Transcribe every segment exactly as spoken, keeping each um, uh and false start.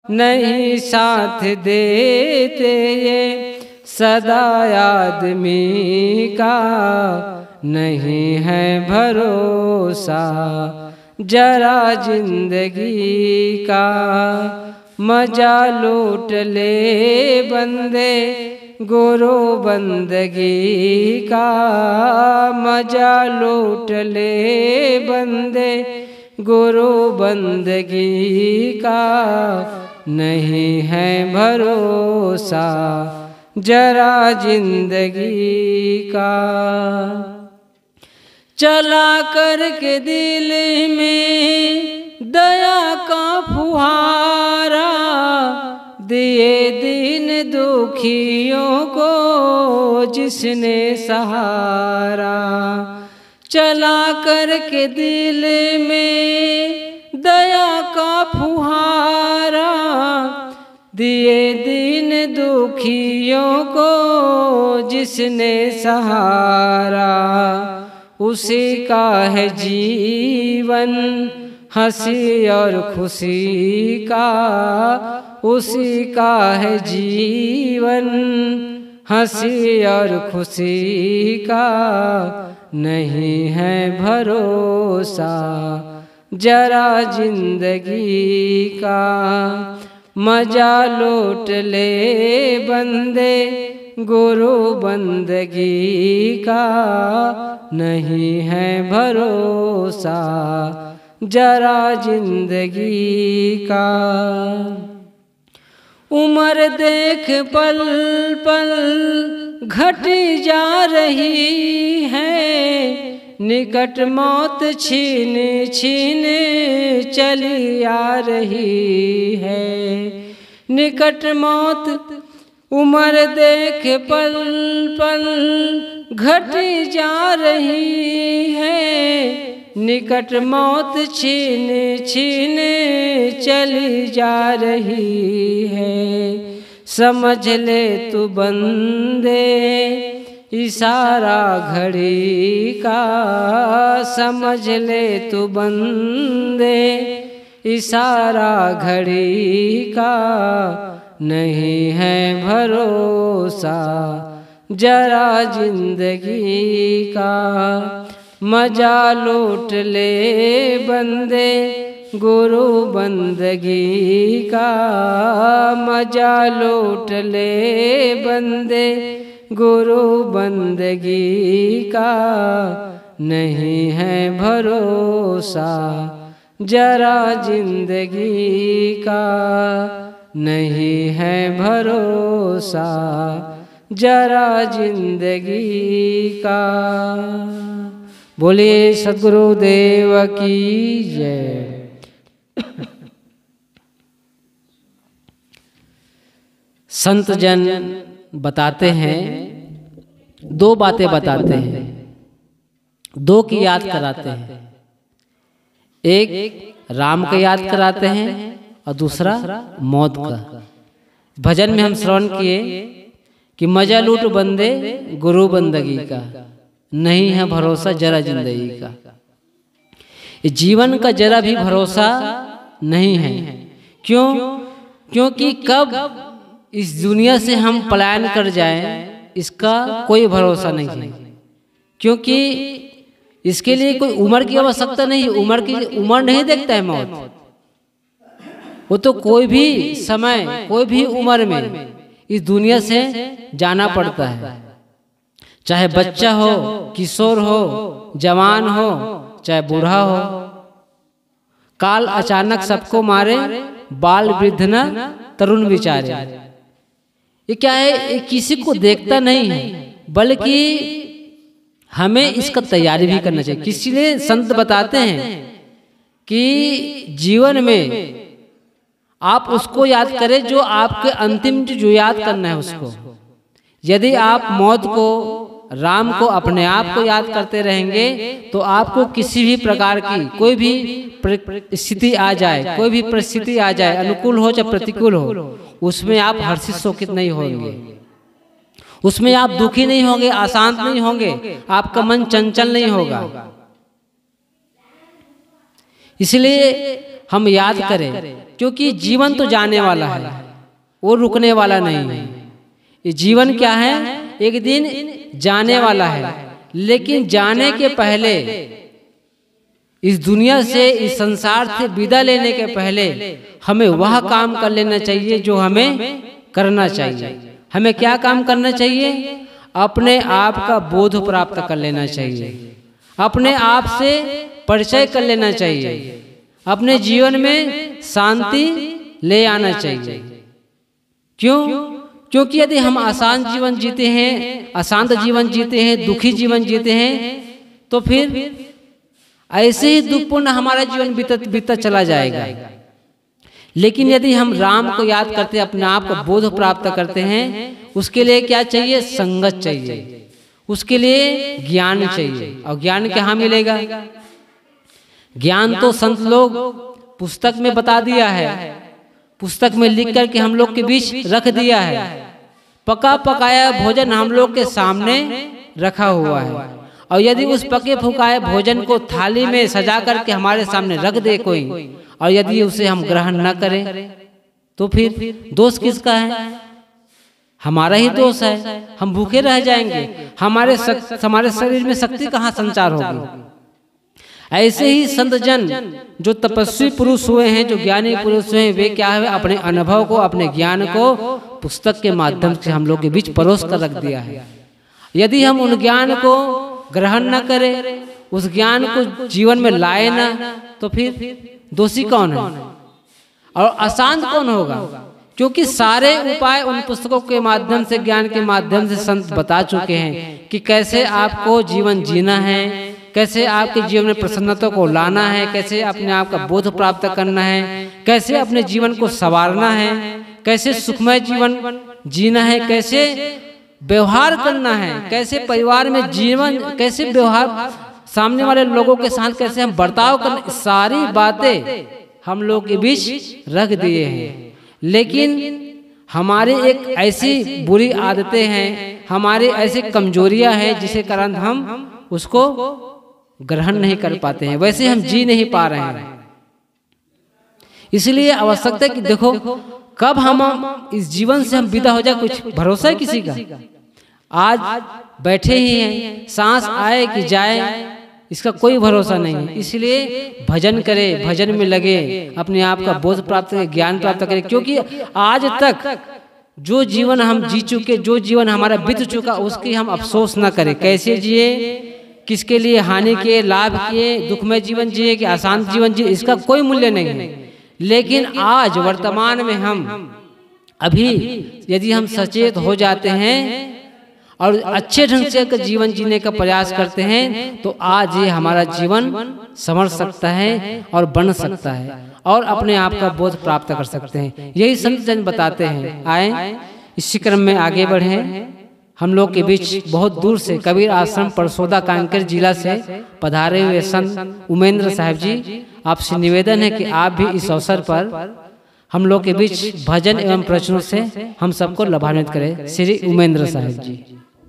नहीं साथ देते ये सदा आदमी का, नहीं है भरोसा जरा जिंदगी का। मजा लूट ले बंदे गुरु बंदगी का, मजा लूट ले बंदे गुरु बंदगी का, नहीं है भरोसा जरा जिंदगी का। चला करके दिल में दया का फुहारा, दिए दीन दुखियों को जिसने सहारा। चला करके दिल में दया का फुहारा, दिए दीन दुखियों को जिसने सहारा। उसी का है जीवन हंसी और खुशी का, उसी का है जीवन हंसी और खुशी का, नहीं है भरोसा जरा जिंदगी का। मजा लूट ले बंदे गुरु बंदगी का, नहीं है भरोसा जरा जिंदगी का। उम्र देख पल पल घटी जा रही है, निकट मौत छीन छीन चली आ रही है। निकट मौत उम्र देख पल पल घटी जा रही है, निकट मौत छीन छीन चली जा रही है। समझ ले तू बंदे इशारा घड़ी का, समझ ले तू बंदे इशारा घड़ी का, नहीं है भरोसा जरा जिंदगी का। मजा लूट ले बंदे गुरु बंदगी का, मजा लूट ले बंदे गुरु बंदगी का, नहीं है भरोसा जरा जिंदगी का, नहीं है भरोसा जरा जिंदगी का। बोलिए सद्गुरु देव की जय। संत जन बताते हैं, दो बातें बताते हैं, दो की याद कराते हैं। एक राम का याद कराते हैं और दूसरा मौत का। भजन में हम श्रवण किए कि मजा लूट बंदे गुरु बंदगी का, नहीं है भरोसा जरा जिंदगी का। जीवन का जरा भी भरोसा नहीं है। क्यों? क्योंकि कब इस दुनिया से हम पलायन कर जाएं इसका कोई भरोसा नहीं है। क्योंकि इसके लिए कोई उम्र की आवश्यकता नहीं है। उम्र की उम्र नहीं देखता है मौत, वो तो कोई भी समय कोई भी उम्र में इस दुनिया से जाना पड़ता है। चाहे बच्चा हो, किशोर हो, जवान हो, चाहे बूढ़ा हो, काल अचानक सबको मारे, बाल वृद्ध न तरुण विचारे। ये क्या है? ये किसी को देखता नहीं है, बल्कि हमें इसका तैयारी भी करना चाहिए। किसी ने संत बताते हैं कि जीवन में आप उसको याद करें जो आपके अंतिम जो याद करना है उसको। यदि आप मौत को, राम को, अपने आप को याद करते रहेंगे तो आपको किसी भी प्रकार की कोई भी स्थिति आ जाए, कोई भी परिस्थिति आ जाए, अनुकूल हो चाहे प्रतिकूल हो, उसमें आप हर्षित शोकित नहीं होंगे, उसमें आप दुखी नहीं होंगे, अशांत नहीं होंगे, आपका मन चंचल नहीं होगा। इसलिए हम याद करें, क्योंकि जीवन तो जाने वाला है, वो रुकने वाला नहीं है। ये जीवन क्या है, एक दिन जाने वाला है, लेकिन जाने के पहले, इस दुनिया से, इस संसार से विदा लेने के पहले हमें वह काम कर लेना चाहिए जो हमें करना चाहिए। हमें क्या काम करना चाहिए? अपने आप का बोध प्राप्त कर लेना चाहिए, अपने आप से परिचय कर लेना चाहिए, अपने जीवन में शांति ले आना चाहिए। क्यों? क्योंकि यदि हम आसान जीवन जीते हैं, अशांत जीवन जीते हैं, दुखी जीवन जीते हैं, तो फिर ऐसे ही दुखपूर्ण हमारा जीवन बीता बीता चला जाएगा। लेकिन यदि हम राम को याद करते, अपने आप को बोध प्राप्त करते हैं, उसके लिए क्या चाहिए? संगत चाहिए, उसके लिए ज्ञान चाहिए। और ज्ञान कहाँ मिलेगा? ज्ञान तो संत लोग पुस्तक में बता दिया है, पुस्तक में लिख करके हम लोग के बीच रख दिया है। पका पकाया भोजन हम लोग के सामने रखा हुआ है, और यदि उस पके फुकाए भोजन को थाली में सजा करके हमारे सामने रख दे कोई, और यदि उसे हम ग्रहण न करें, तो फिर दोष किसका है? हमारा ही दोष है। हम भूखे रह जाएंगे, हमारे सक, हमारे शरीर में शक्ति कहाँ संचार होगी? ऐसे ही संत जन जो तपस्वी पुरुष हुए हैं, जो ज्ञानी पुरुष हुए हैं, वे क्या है? अपने अनुभव को, अपने ज्ञान को पुस्तक के माध्यम से हम लोग के बीच परोस कर रख दिया है। यदि हम उन ज्ञान को ग्रहण न करें, उस ज्ञान को जीवन में लाए ना, तो फिर दोषी कौन है और अशांत कौन होगा? क्योंकि सारे उपाय उन पुस्तकों के माध्यम से, ज्ञान के माध्यम से संत बता चुके हैं कि कैसे आपको जीवन जीना है, कैसे आपके जीवन में प्रसन्नता को लाना है, कैसे अपने आप का बोध प्राप्त करना है, कैसे अपने जीवन को संवारना है, कैसे सुखमय जीवन जीना है, कैसे व्यवहार करना है, कैसे परिवार में जीवन, कैसे व्यवहार सामने वाले लोगों के साथ कैसे हम बर्ताव करना, सारी बातें हम लोग के बीच रख दिए हैं। लेकिन हमारे एक ऐसी बुरी आदतें हैं, हमारे ऐसे कमजोरियां हैं, जिसके कारण हम उसको ग्रहण नहीं कर पाते हैं, वैसे हम जी नहीं पा रहे हैं। इसलिए आवश्यकता है कि देखो, कब हम इस जीवन से हम विदा हो जाए, कुछ भरोसा है किसी का? आज बैठे ही हैं, सांस आए कि जाए, इसका कोई भरोसा नहीं है। इसलिए भजन करें, भजन में लगे, अपने आप का बोध प्राप्त करें, ज्ञान प्राप्त करें। क्योंकि आज तक जो जीवन हम जी चुके, जो जीवन हमारा बीत चुका, उसकी हम अफसोस न करें। कैसे जिए, किसके लिए हानि किए, लाभ किए, दुखमय जीवन जिए कि आसान जीवन जिए, इसका कोई मूल्य नहीं है। लेकिन आज वर्तमान में हम अभी यदि हम सचेत हो जाते हैं और अच्छे ढंग से जीवन जीने का प्रयास करते हैं, तो आज ये हमारा जीवन संवर सकता है और बन सकता है, और अपने आप का बोध प्राप्त कर सकते हैं। यही संत जन बताते हैं। आए इसी क्रम में आगे बढ़े। हम लोग के बीच बहुत दूर से कबीर आश्रम परसोदा कांकेर जिला से पधारे हुए संत उमेंद्र साहब जी, आपसे निवेदन है कि आप भी इस अवसर पर हम लोग के बीच भजन एवं प्रवचनों से हम सबको लाभान्वित करें। श्री उमेंद्र साहब जी।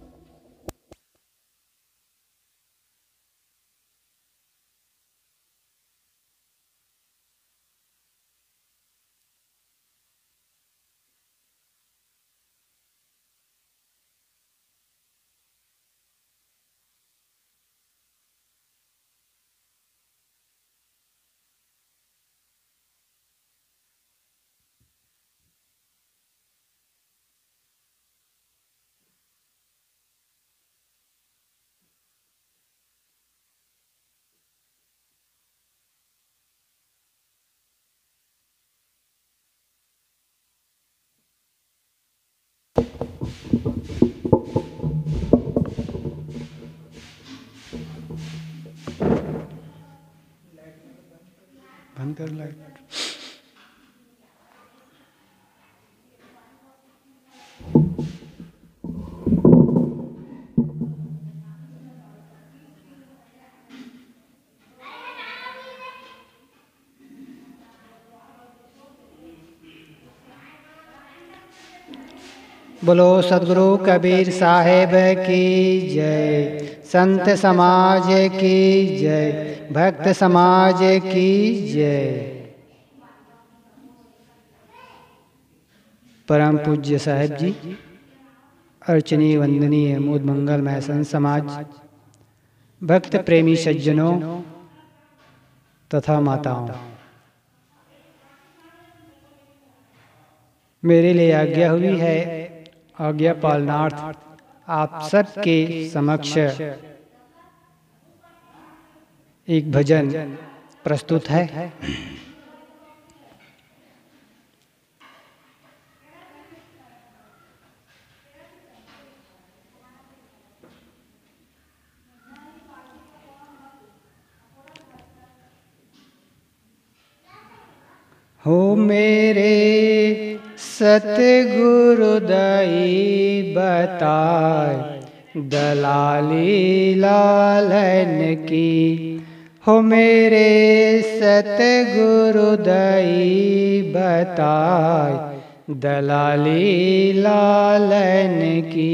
बंद कर लाइट। बोलो सदगुरु कबीर साहेब की जय, संत समाज की जय, भक्त समाज की जय। परम पूज्य साहेब जी, अर्चनीय वंदनीय मोद मंगलमय संत समाज, भक्त प्रेमी सज्जनों तथा माताओं, मेरे लिए आज्ञा हुई है आज्ञा पालनार्थ आप सबके समक्ष एक भजन प्रस्तुत है। हो मेरे सतगुरु दई बताए दलाली लालन की। हो मेरे सतगुरु दई बताए दलाली लालन की।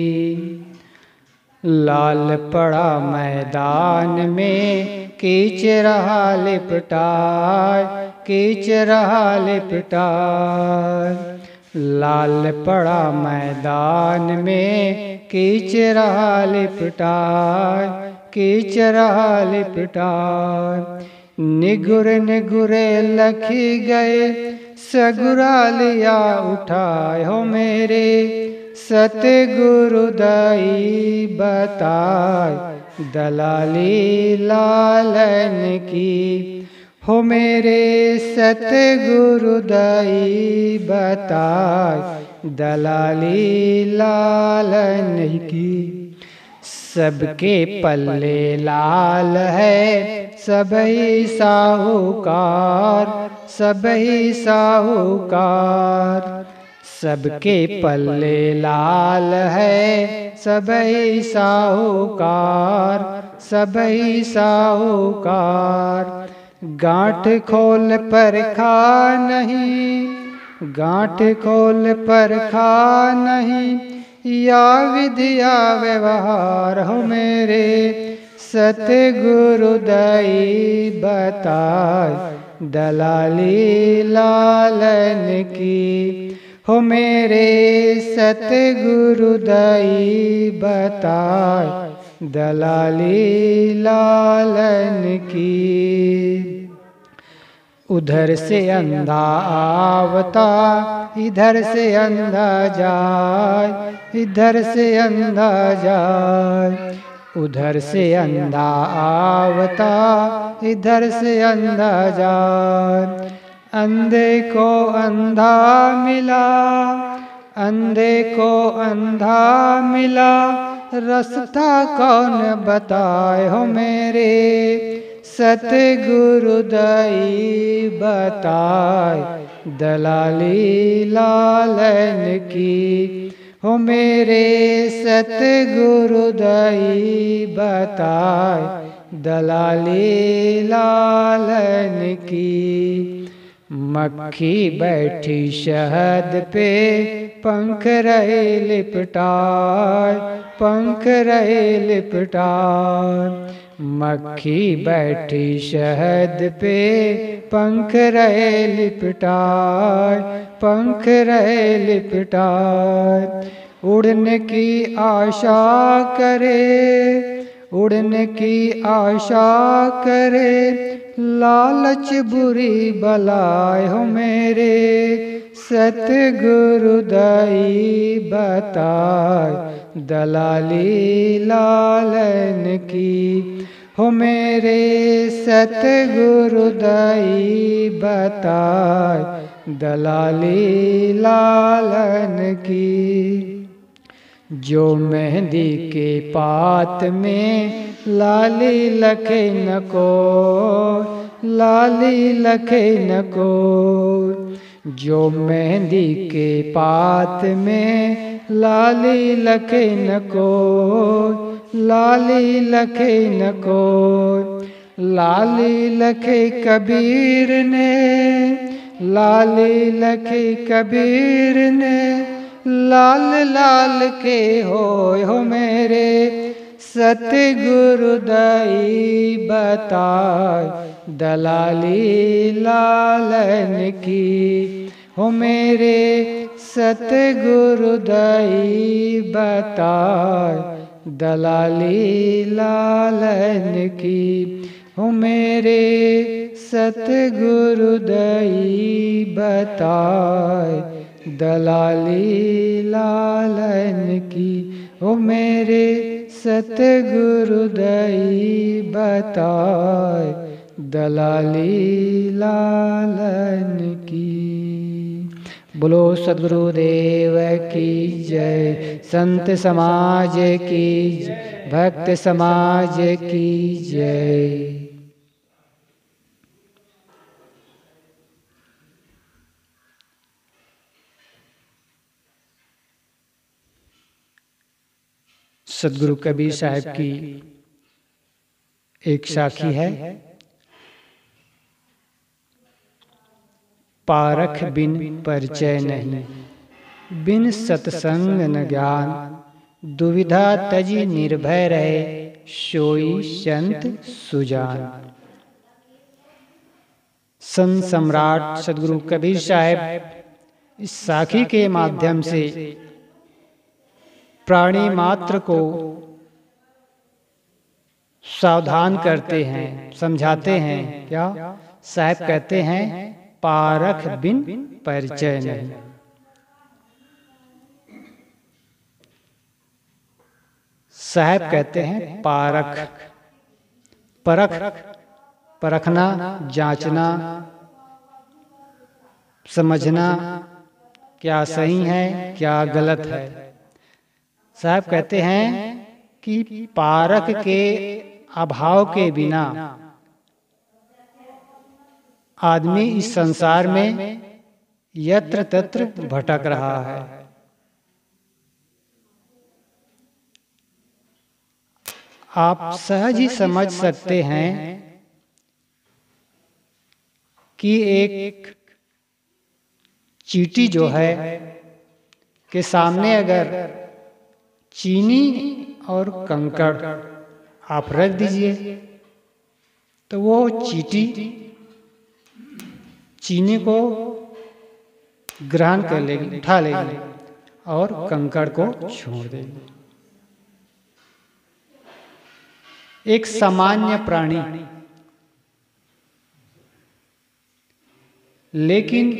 लाल पड़ा मैदान में कीच रहा लिपटाए, कीच रहा लिपटाए। लाल पड़ा मैदान में कीच रहा लिपटाए, कीच रहा लिपटाए। निगुर निगुरे लखी गए सगुरा लिया उठाए। हो मेरे सतगुरु दई बताए दलाली लालन की। हो मेरे सतगुरु दई बताए दलाली लालन की। सबके पल्ले लाल है सबही साहूकार, सबही साहूकार। सबके पल्ले लाल है सबही साहूकार, सबही साहूकार। गांठ खोल पर खा नहीं, गांठ खोल पर खा नहीं, या विधिया व्यवहार। हो मेरे सतगुरु दई बताए दलाली लालन की। हो मेरे सतगुरु दई बताए दलाली लालन की। उधर से अंधा आवता इधर से अंधा जाए, इधर से अंधा जाए। उधर से अंधा आवता इधर से अंधा जाए। अंधे को अंधा मिला, अंधे को अंधा मिला, रास्ता कौन बताए। हो मेरे सतगुरु दई बताए दलाली लालन की। हो मेरे सतगुरु दई बताए दलाली लालन की। मक्खी बैठी शहद पे पंख रहे लिपटाए, पंख रहे लिपटाए। मक्खी बैठी शहद पे पंख रहे लिपटाए, पंख रहे लिपटाए। उड़ने की आशा करे, उड़ने की आशा करे, लालच बुरी बलाए। हो मेरे सतगुरु दई बताए दलाली लालन की। हो मेरे सतगुरु दई बताए दलाली लालन की। जो मेहंदी के पात में लाली लखे न को, लाली लखे न को। जो मेहंदी के पात में लाली लखे न को, लाली लखे न को। लाली लखे कबीर ने, लाली लखे कबीर ने, लाल लाल के होय। हो मेरे सतगुरु दई बताए दलाली लालन की। हो मेरे सतगुरु दई बताए दलाली लालन की। हो मेरे सतगुरु दई बताए दलाली लालन की। हो मेरे सतगुरु दई बताए दलाली लालन की। बोलो सद्गुरुदेव की जय, संत समाज की जय, भक्त समाज की जय। सद्गुरु कबीर साहब की एक साखी है, पारख बिन परिचय नहीं, बिन सत्संग न ज्ञान, दुविधा तजी निर्भय रहे, सोई संत सुजान। संत सम्राट सद्गुरु कबीर साहब इस साखी के माध्यम से प्राणी मात्र को सावधान करते हैं, समझाते हैं। क्या साहब कहते हैं? पारख बिन परिचय नहीं। साहब कहते हैं पारख, परख, परखना, जांचना, समझना, क्या सही है क्या गलत है। साहब कहते हैं कि पारख के अभाव के बिना आदमी इस संसार में यत्र तत्र भटक रहा है। आप सहज ही समझ सकते हैं कि एक चींटी जो है के सामने अगर चीनी और कंकड़ आप रख दीजिए तो वो चींटी चीनी को ग्रहण कर लेगी, उठा लेगी और कंकड़ को छोड़ देगी। एक सामान्य प्राणी, लेकिन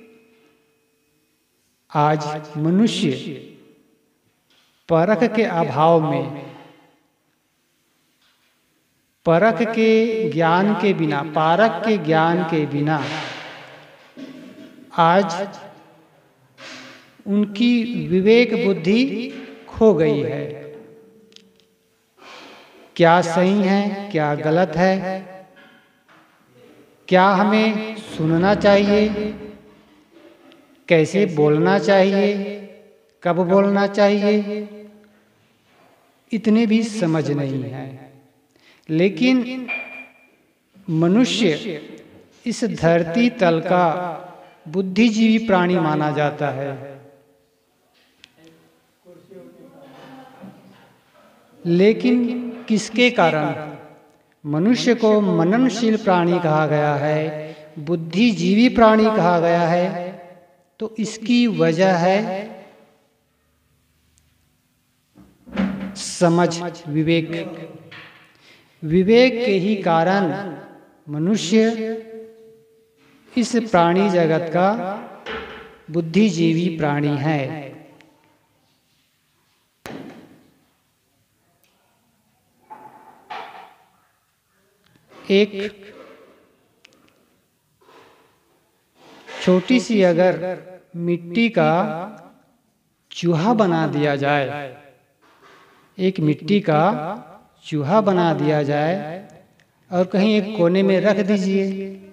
आज मनुष्य परख के अभाव में, परख के ज्ञान के बिना, पारख के ज्ञान के बिना आज उनकी विवेक बुद्धि खो गई है। क्या सही है क्या गलत है, क्या हमें सुनना चाहिए, कैसे बोलना चाहिए, कब बोलना चाहिए, इतने भी समझ नहीं है। लेकिन मनुष्य इस धरती तल का बुद्धिजीवी प्राणी माना जाता है। लेकिन किसके कारण मनुष्य को मननशील प्राणी कहा गया है, बुद्धिजीवी प्राणी कहा गया है? तो इसकी वजह है समझ, विवेक। विवेक के ही कारण मनुष्य इस प्राणी जगत का बुद्धिजीवी प्राणी है। एक छोटी सी अगर मिट्टी का चूहा बना दिया जाए, एक मिट्टी का चूहा बना दिया जाए और कहीं एक कोने में रख दीजिए,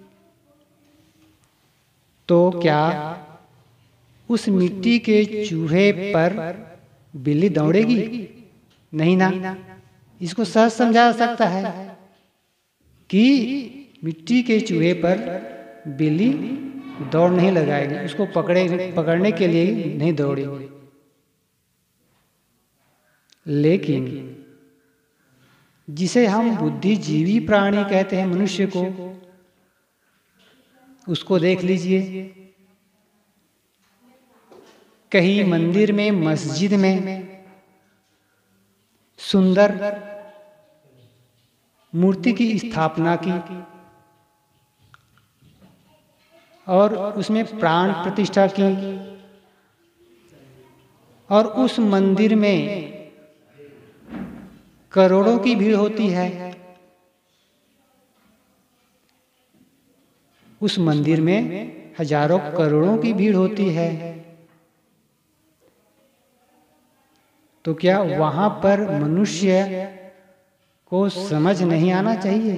तो क्या उस मिट्टी के चूहे पर बिल्ली दौड़ेगी? नहीं ना। इसको सहज समझा सकता है कि मिट्टी के चूहे पर बिल्ली दौड़ नहीं लगाएगी, उसको पकड़े पकड़ने के लिए नहीं दौड़ेगी। लेकिन जिसे हम बुद्धिजीवी प्राणी कहते हैं, मनुष्य को, उसको देख लीजिए। कहीं मंदिर में, मस्जिद में सुंदर मूर्ति की स्थापना की और उसमें प्राण प्रतिष्ठा की, और उस मंदिर में करोड़ों की भीड़ होती है। उस मंदिर में हजारों करोड़ों की भीड़ होती है, तो क्या वहां पर मनुष्य को समझ नहीं आना चाहिए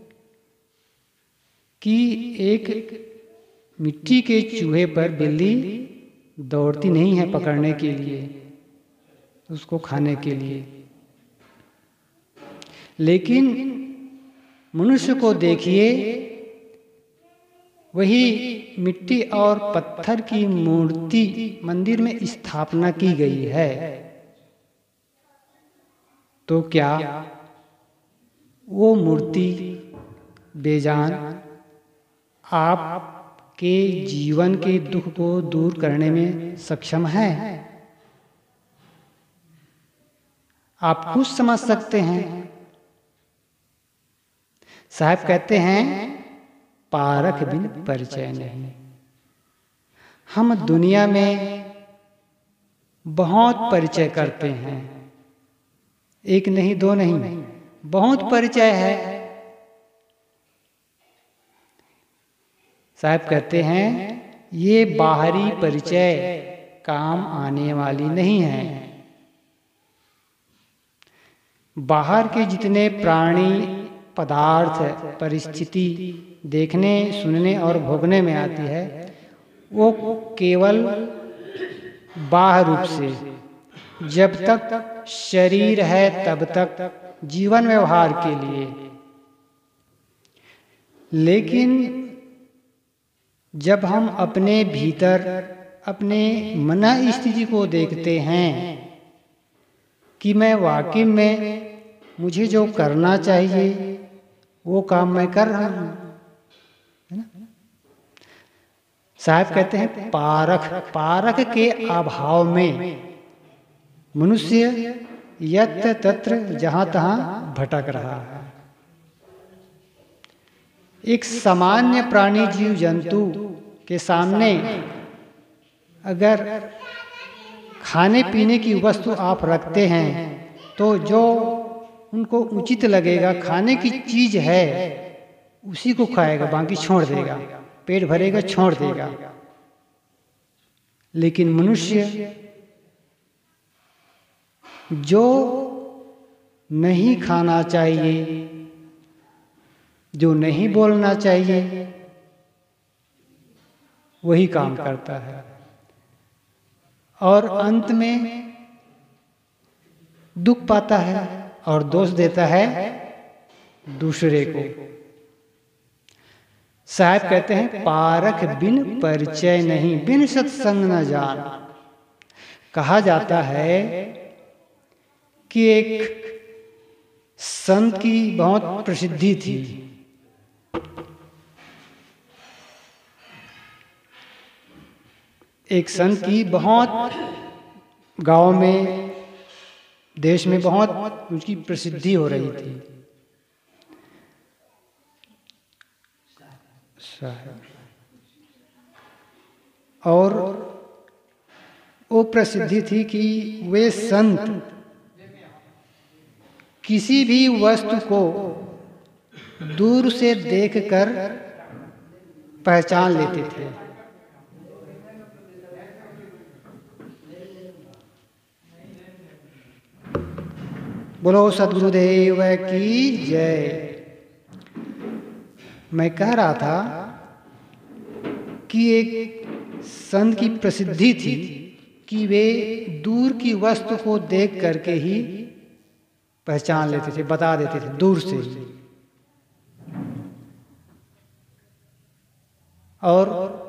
कि एक मिट्टी के चूहे पर बिल्ली दौड़ती नहीं है पकड़ने के लिए, उसको खाने के लिए। लेकिन मनुष्य को देखिए, वही मिट्टी और पत्थर की मूर्ति मंदिर में स्थापना की गई है, तो क्या वो मूर्ति बेजान आपके जीवन के दुख को दूर करने में सक्षम है? आप खुद समझ सकते हैं। साहब कहते हैं, पारख बिन परिचय नहीं। हम दुनिया में बहुत परिचय करते हैं, एक नहीं, दो नहीं, बहुत परिचय है। साहब कहते हैं, ये बाहरी परिचय काम आने वाली नहीं है। बाहर के जितने प्राणी, पदार्थ, परिस्थिति देखने, सुनने और भोगने में आती है, वो केवल बाह्य रूप से, जब तक शरीर है तब तक जीवन व्यवहार के लिए। लेकिन जब हम अपने भीतर अपने मन स्थिति को देखते हैं कि मैं वाकई में मुझे जो करना चाहिए वो काम मैं कर रहा हूं, है ना? साहब कहते हैं, पारख पारख के अभाव में मनुष्य यत्र तत्र जहां तहां भटक रहा है। एक सामान्य प्राणी, जीव जंतु के सामने अगर खाने पीने की वस्तु आप रखते हैं तो जो उनको उचित लगेगा, खाने की चीज है, उसी को खाएगा, बाकी छोड़ देगा। पेट भरेगा, छोड़ देगा। लेकिन मनुष्य जो नहीं खाना चाहिए, जो नहीं बोलना चाहिए, वही काम करता है, और अंत में दुख पाता है और दोष देता है दूसरे को। साहब कहते हैं, पारख बिन परिचय नहीं, बिन सत्संग न जान। कहा जाता है कि एक संत की बहुत प्रसिद्धि थी। एक संत की बहुत गांव में, देश में बहुत उसकी प्रसिद्धि हो रही थी। और वो प्रसिद्धि थी कि वे संत किसी भी वस्तु को दूर से देखकर पहचान लेते थे। बोलो सद्गुरुदेव की जय। मैं कह रहा था कि एक संत की प्रसिद्धि थी कि वे दूर की वस्तु को देख करके ही पहचान लेते थे, बता देते थे दूर से। और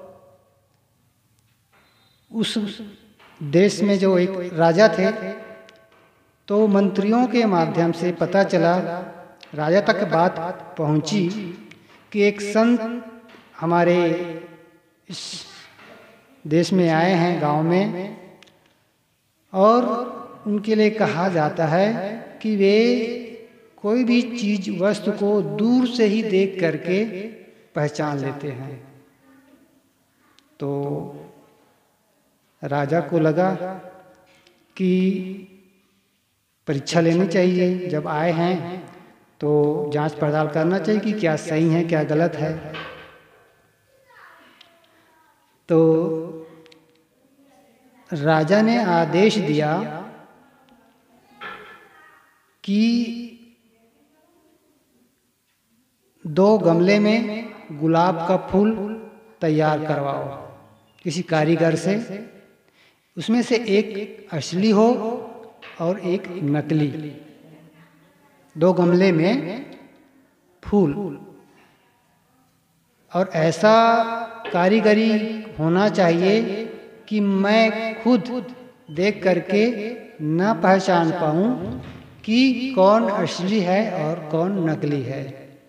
उस देश में जो एक राजा थे, तो मंत्रियों के माध्यम से पता चला, राजा तक बात पहुंची कि एक संत हमारे इस देश में आए हैं, गांव में, और उनके लिए कहा जाता है कि वे कोई भी चीज वस्तु को दूर से ही देख करके पहचान लेते हैं। तो राजा को लगा कि परीक्षा लेनी चाहिए, जब आए हैं तो जांच पड़ताल करना चाहिए कि क्या सही है क्या गलत है। तो राजा ने आदेश दिया कि दो गमले में गुलाब का फूल तैयार करवाओ किसी कारीगर से, उसमें से एक असली हो और एक नकली। दो गमले में फूल, और ऐसा कारीगरी होना चाहिए कि मैं खुद देख करके न पहचान पाऊं कि कौन असली है और कौन नकली है।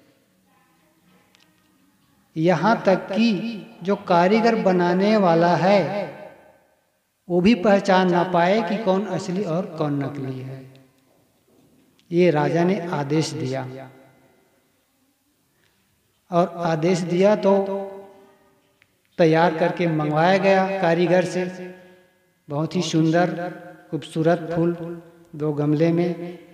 यहाँ तक कि जो कारीगर बनाने वाला है वो भी पहचान ना पाए कि कौन असली और कौन नकली है। ये राजा ने आदेश दिया, और आदेश दिया तो तैयार करके मंगवाया गया कारीगर से। बहुत ही सुंदर खूबसूरत फूल दो गमले में,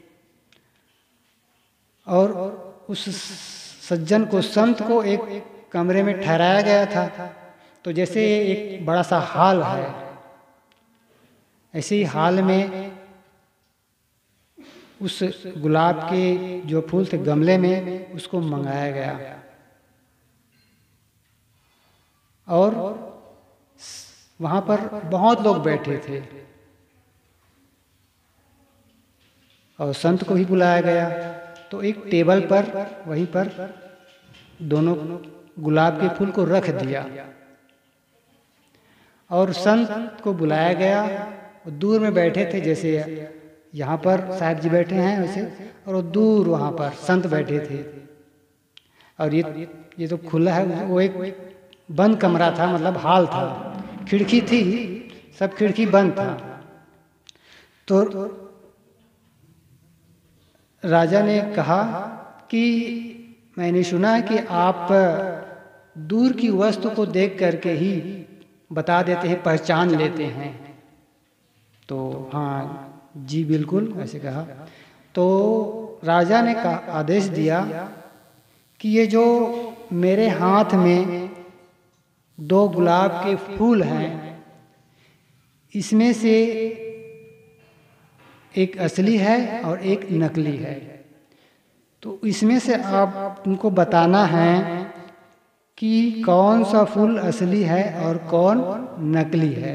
और उस सज्जन को, संत को एक कमरे में ठहराया गया था। तो जैसे एक बड़ा सा हॉल है, ऐसे ही हॉल में उस गुलाब के जो फूल थे गमले में उसको मंगाया गया, और वहाँ पर बहुत लोग बैठे थे, और संत को ही बुलाया गया। तो एक टेबल पर वहीं पर दोनों गुलाब के फूल को रख दिया, और संत को बुलाया गया। दूर में बैठे थे, जैसे यहाँ पर साहब जी बैठे हैं वैसे, और वो दूर वहाँ पर संत बैठे थे। और ये ये तो खुला है, वो एक बंद कमरा था, मतलब हॉल था, खिड़की थी, सब खिड़की बंद था। तो राजा ने कहा कि मैंने सुना है कि आप दूर की वस्तु को देख करके ही बता देते हैं, पहचान लेते हैं। तो हाँ जी बिल्कुल, ऐसे कहा। तो राजा ने कहा, आदेश दिया कि ये जो मेरे हाथ में दो गुलाब के फूल हैं, इसमें से एक असली है और एक नकली है। तो इसमें से आप उनको बताना है कि कौन सा फूल असली है और कौन नकली है।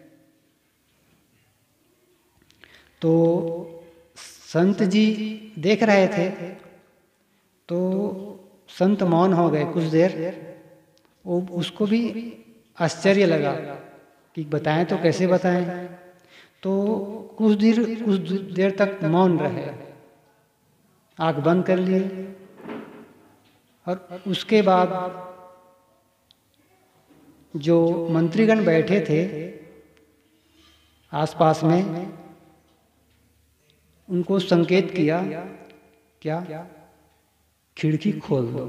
तो संत जी देख रहे थे, तो संत मौन हो गए कुछ देर। वो उसको भी आश्चर्य लगा कि बताएं तो कैसे बताएं। तो कुछ देर कुछ देर तक मौन रहे, आंख बंद कर लिए, और उसके बाद जो मंत्रीगण बैठे थे आसपास में, उनको संकेत किया, क्या, खिड़की खोल दो।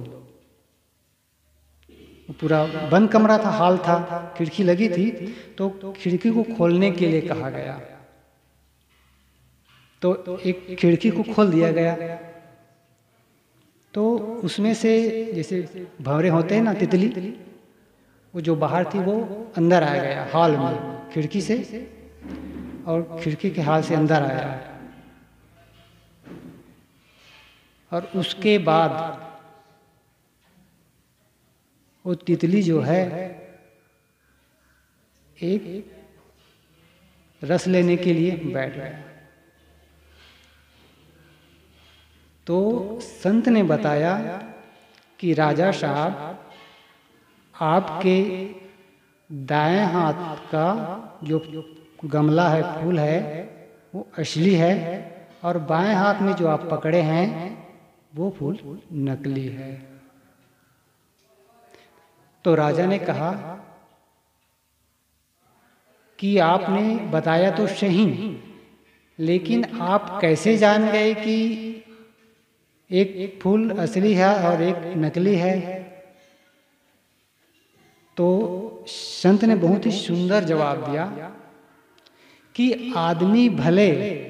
पूरा बंद कमरा था, हॉल था, खिड़की लगी थी, तो खिड़की को खोलने के लिए कहा गया। तो एक खिड़की को खोल दिया गया। तो उसमें से जैसे भंवरे होते हैं ना, तितली, वो जो बाहर थी वो अंदर आ गया हॉल में खिड़की से, और खिड़की के हाल से अंदर आया। और उसके बाद वो तितली जो है एक रस लेने के लिए बैठ गया। तो संत ने बताया कि राजा साहब, आपके दाएं हाथ का जो गमला है, फूल है, वो असली है, और बाएं हाथ में जो आप पकड़े हैं वो फूल नकली है। तो राजा ने कहा कि आपने बताया तो सही, लेकिन आप कैसे जान गए कि एक फूल असली है और एक नकली है? तो संत ने बहुत ही सुंदर जवाब दिया कि आदमी भले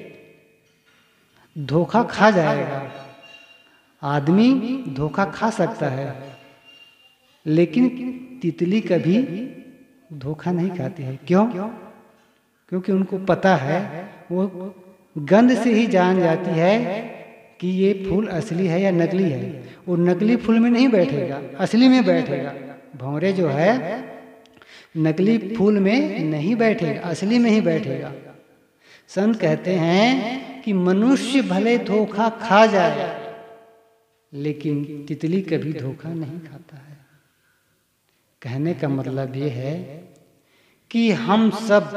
धोखा खा जाएगा, आदमी धोखा खा सकता है, लेकिन तितली कभी धोखा नहीं खाती है। क्यों? क्योंकि उनको पता है, वो गंध से ही जान जाती है कि ये फूल असली है या नकली है। वो नकली फूल में नहीं बैठेगा, असली में बैठेगा। भंवरे जो है नकली फूल में नहीं बैठेगा, असली में ही बैठेगा। संत कहते हैं कि मनुष्य भले धोखा खा जाए, लेकिन तितली कभी धोखा नहीं खाता है। कहने का मतलब ये है कि हम सब,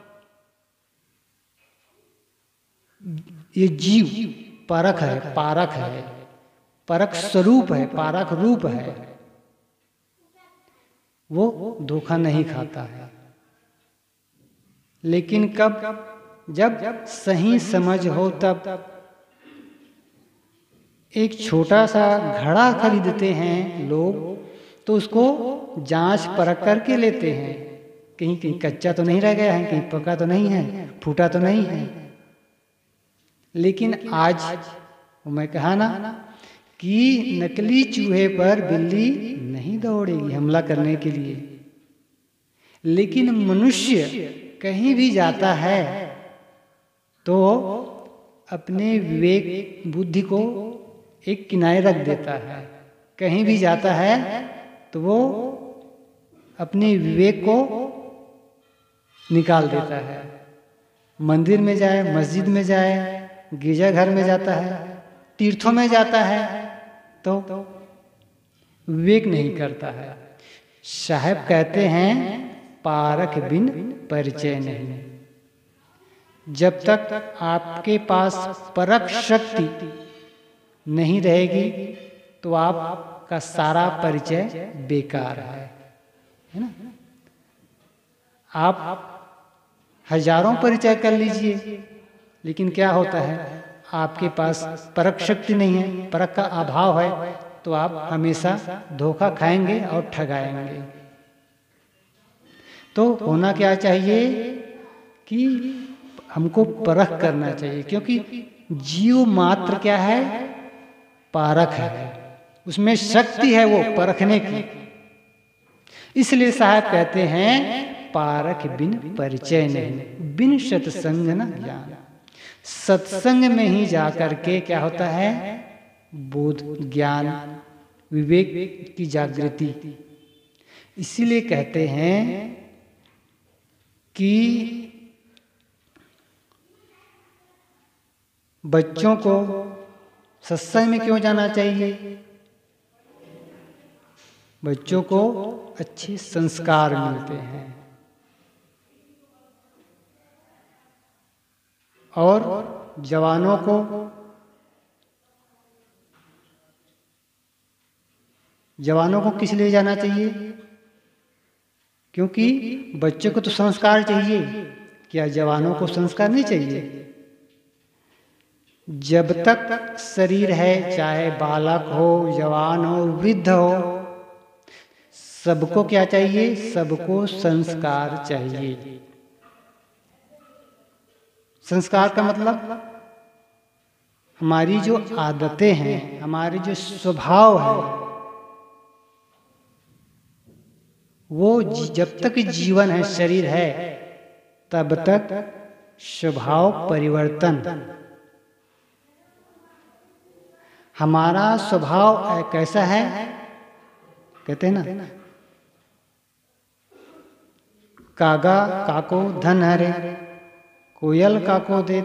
ये जीव परख है, पारक है, परक स्वरूप है, पारक रूप है, वो धोखा नहीं खाता है। लेकिन कब? जब सही समझ हो तब। एक छोटा सा घड़ा खरीदते हैं लोग, तो उसको जांच परख करके लेते हैं, कहीं कहीं कच्चा तो नहीं रह गया है, कहीं पका तो नहीं है, फूटा तो नहीं है। लेकिन आज मैं कहा ना कि नकली चूहे पर बिल्ली नहीं दौड़ेगी हमला करने के लिए, लेकिन मनुष्य कहीं भी जाता है तो अपने विवेक बुद्धि को एक किनारे रख देता है। कहीं भी जाता है तो वो अपने विवेक को निकाल देता है। मंदिर में जाए, मस्जिद में जाए, गिरजाघर में जाता है, तीर्थों में जाता है, तो विवेक नहीं करता है। साहब कहते हैं पारख बिन परिचय नहीं। जब तक आपके पास परख शक्ति नहीं रहेगी तो आपका सारा परिचय बेकार है, है ना? आप हजारों परिचय कर लीजिए, लेकिन क्या होता है, आपके पास परख शक्ति नहीं है, परख का अभाव है, तो आप हमेशा धोखा खाएंगे और ठगाएंगे। तो होना क्या चाहिए कि हमको परख करना चाहिए, क्योंकि जीव मात्र क्या है, पारक है, उसमें शक्ति है वो परखने की। इसलिए साहब कहते हैं पारक बिन परिचय नहीं, बिन सत्संग न ज्ञान। सत्संग में ही जाकर के क्या होता है, बोध, ज्ञान, विवेक की जागृति। इसीलिए कहते हैं कि बच्चों को सत्संग में क्यों जाना चाहिए? बच्चों को अच्छे संस्कार मिलते हैं और जवानों को जवानों को किस लिए जाना चाहिए? क्योंकि बच्चे को तो संस्कार चाहिए, क्या जवानों को संस्कार नहीं चाहिए? जब तक शरीर है, चाहे बालक हो, जवान हो, वृद्ध हो, सबको क्या चाहिए? सबको संस्कार चाहिए। संस्कार का मतलब हमारी जो आदतें हैं, हमारी जो स्वभाव है, वो जब तक जीवन है, शरीर है, तब तक स्वभाव परिवर्तन। हमारा स्वभाव कैसा है? कहते हैं ना, कागा काको धन हरे, कोयल काको दे।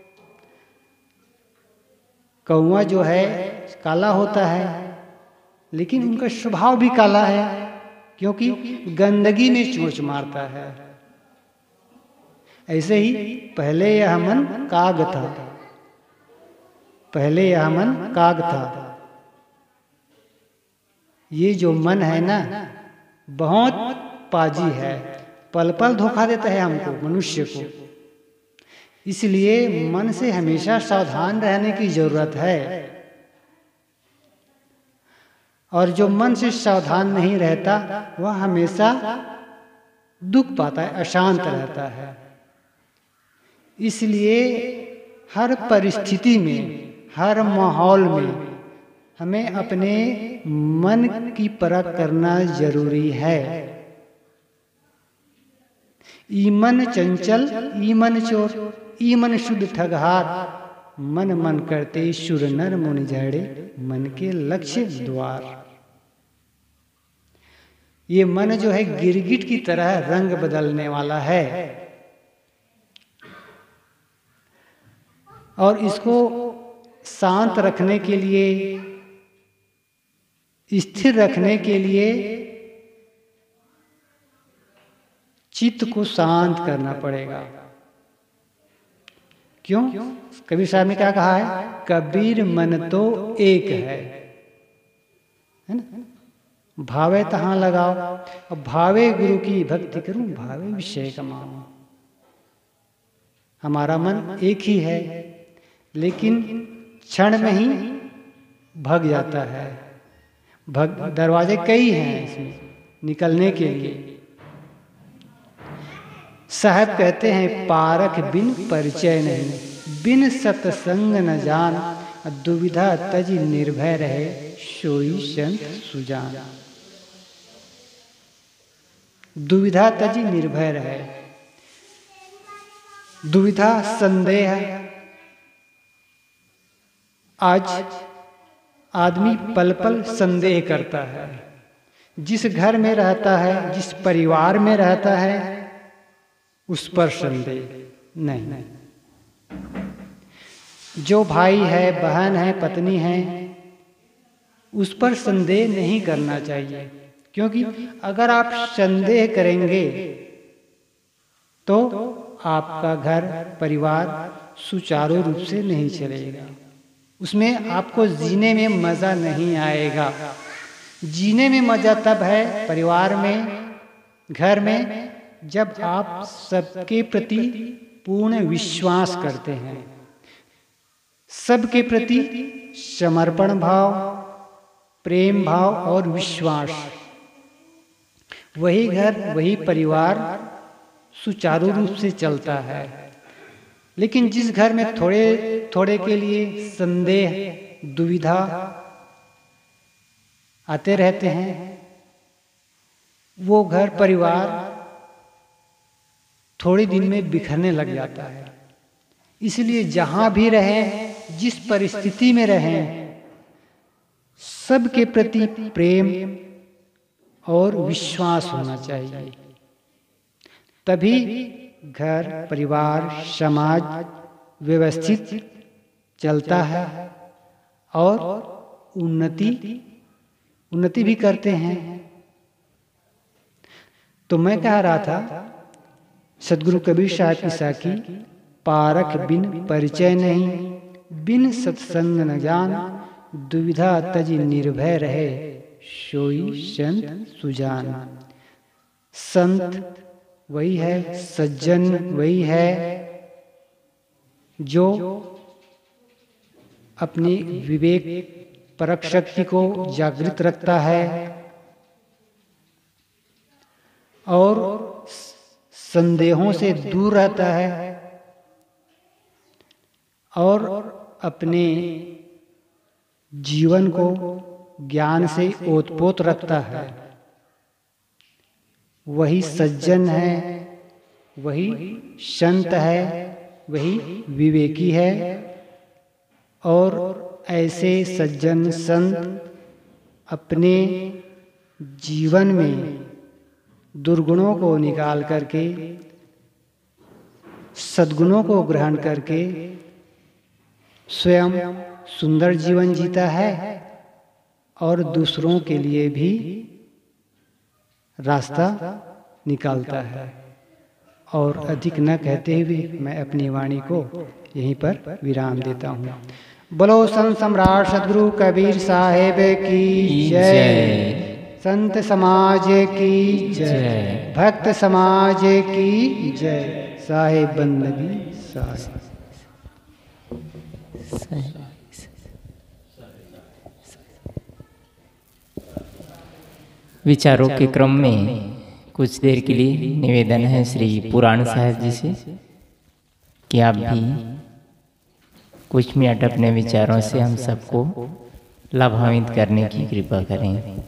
कौवा जो है काला होता है, लेकिन उनका स्वभाव भी काला है, क्योंकि गंदगी में चोंच मारता है। ऐसे ही पहले यह मन काग था, पहले यह मन काग था। ये जो मन है ना, बहुत पाजी है, पल पल धोखा देता है हमको, मनुष्य को। इसलिए मन से हमेशा सावधान रहने की जरूरत है। और जो मन से सावधान नहीं रहता वह हमेशा दुख पाता है, अशांत रहता है। इसलिए हर परिस्थिति में, हर माहौल में हमें अपने मन की परख करना जरूरी है। ईमन चंचल ईमन चोर, ईमन शुद्ध ठगहार, मन मन करते शुर नर मुनि झड़े, मन के लक्ष्य द्वार। ये मन जो है गिरगिट की तरह रंग बदलने वाला है, और इसको शांत रखने के लिए, स्थिर रखने के लिए चित्त को शांत करना पड़ेगा। क्यों? कबीर साहब ने क्या कहा है? कबीर मन तो एक है, है ना? भावे तहां लगाओ, और भावे गुरु की भक्ति करूं, भावे विषय कमाऊं। हमारा मन एक ही है, लेकिन क्षण में ही भग जाता है। भग दरवाजे कई हैं इसमें निकलने के लिए। साहब कहते हैं पारख बिन परिचय नहीं, बिन सत्संग न जान, दुविधा तज निर्भय रहे, सोई संत सुजान। दुविधा तज निर्भय रहे। दुविधा संदेह। आज आदमी पल पल संदेह करता है। जिस घर में रहता है, जिस परिवार में रहता है, उस पर संदेह नहीं। जो भाई है, बहन है, पत्नी है, उस पर संदेह नहीं करना चाहिए। क्योंकि अगर आप संदेह करेंगे तो आपका घर परिवार सुचारू रूप से नहीं चलेगा, उसमें आपको जीने में मजा नहीं आएगा। जीने में मजा तब है परिवार में, घर में, जब आप सबके प्रति पूर्ण विश्वास करते हैं, सबके प्रति समर्पण भाव, प्रेम भाव और विश्वास। वही घर, वही परिवार सुचारू रूप से चलता है। लेकिन जिस घर में थोड़े थोड़े के लिए संदेह, दुविधा आते रहते हैं, वो घर परिवार थोड़े दिन में बिखरने लग जाता है। इसलिए जहां भी रहें, जिस परिस्थिति में रहें, सबके प्रति प्रेम और विश्वास होना चाहिए। तभी घर, परिवार, समाज व्यवस्थित चलता है और उन्नति उन्नति भी करते हैं। तो मैं कह रहा था, सदगुरु कबीर साहब की साखी, पारख बिन परिचय नहीं, बिन सत्संग न जान, दुविधा तज निर्भय रहे, सोई संत सुजान। संत वही है, सज्जन वही है जो अपनी विवेक परक शक्ति को जागृत रखता है और संदेहों से दूर रहता है और अपने जीवन को ज्ञान से ओतपोत रखता है। वही सज्जन है, वही संत है, वही विवेकी है। और ऐसे सज्जन संत अपने जीवन में दुर्गुणों को निकाल करके सद्गुणों को ग्रहण करके स्वयं सुंदर जीवन जीता है और दूसरों के लिए भी रास्ता निकालता है। और अधिक न कहते हुए मैं अपनी वाणी को यहीं पर विराम देता हूँ। बोलो संत सम्राट सदगुरु कबीर साहेब की जय। संत समाज की जय, भक्त समाज की जय, साहेब बंदगी साहेब। विचारों के क्रम में कुछ देर के लिए निवेदन है श्री पुराण साहब जी से कि आप भी कुछ मिनट अपने विचारों से हम सबको लाभान्वित करने की कृपा करें।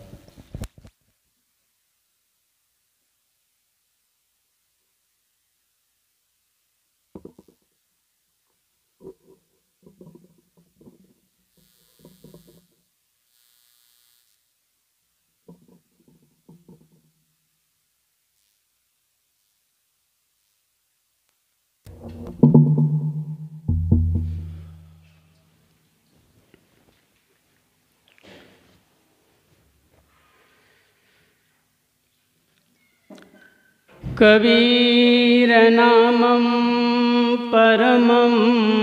कबीर नामं परमं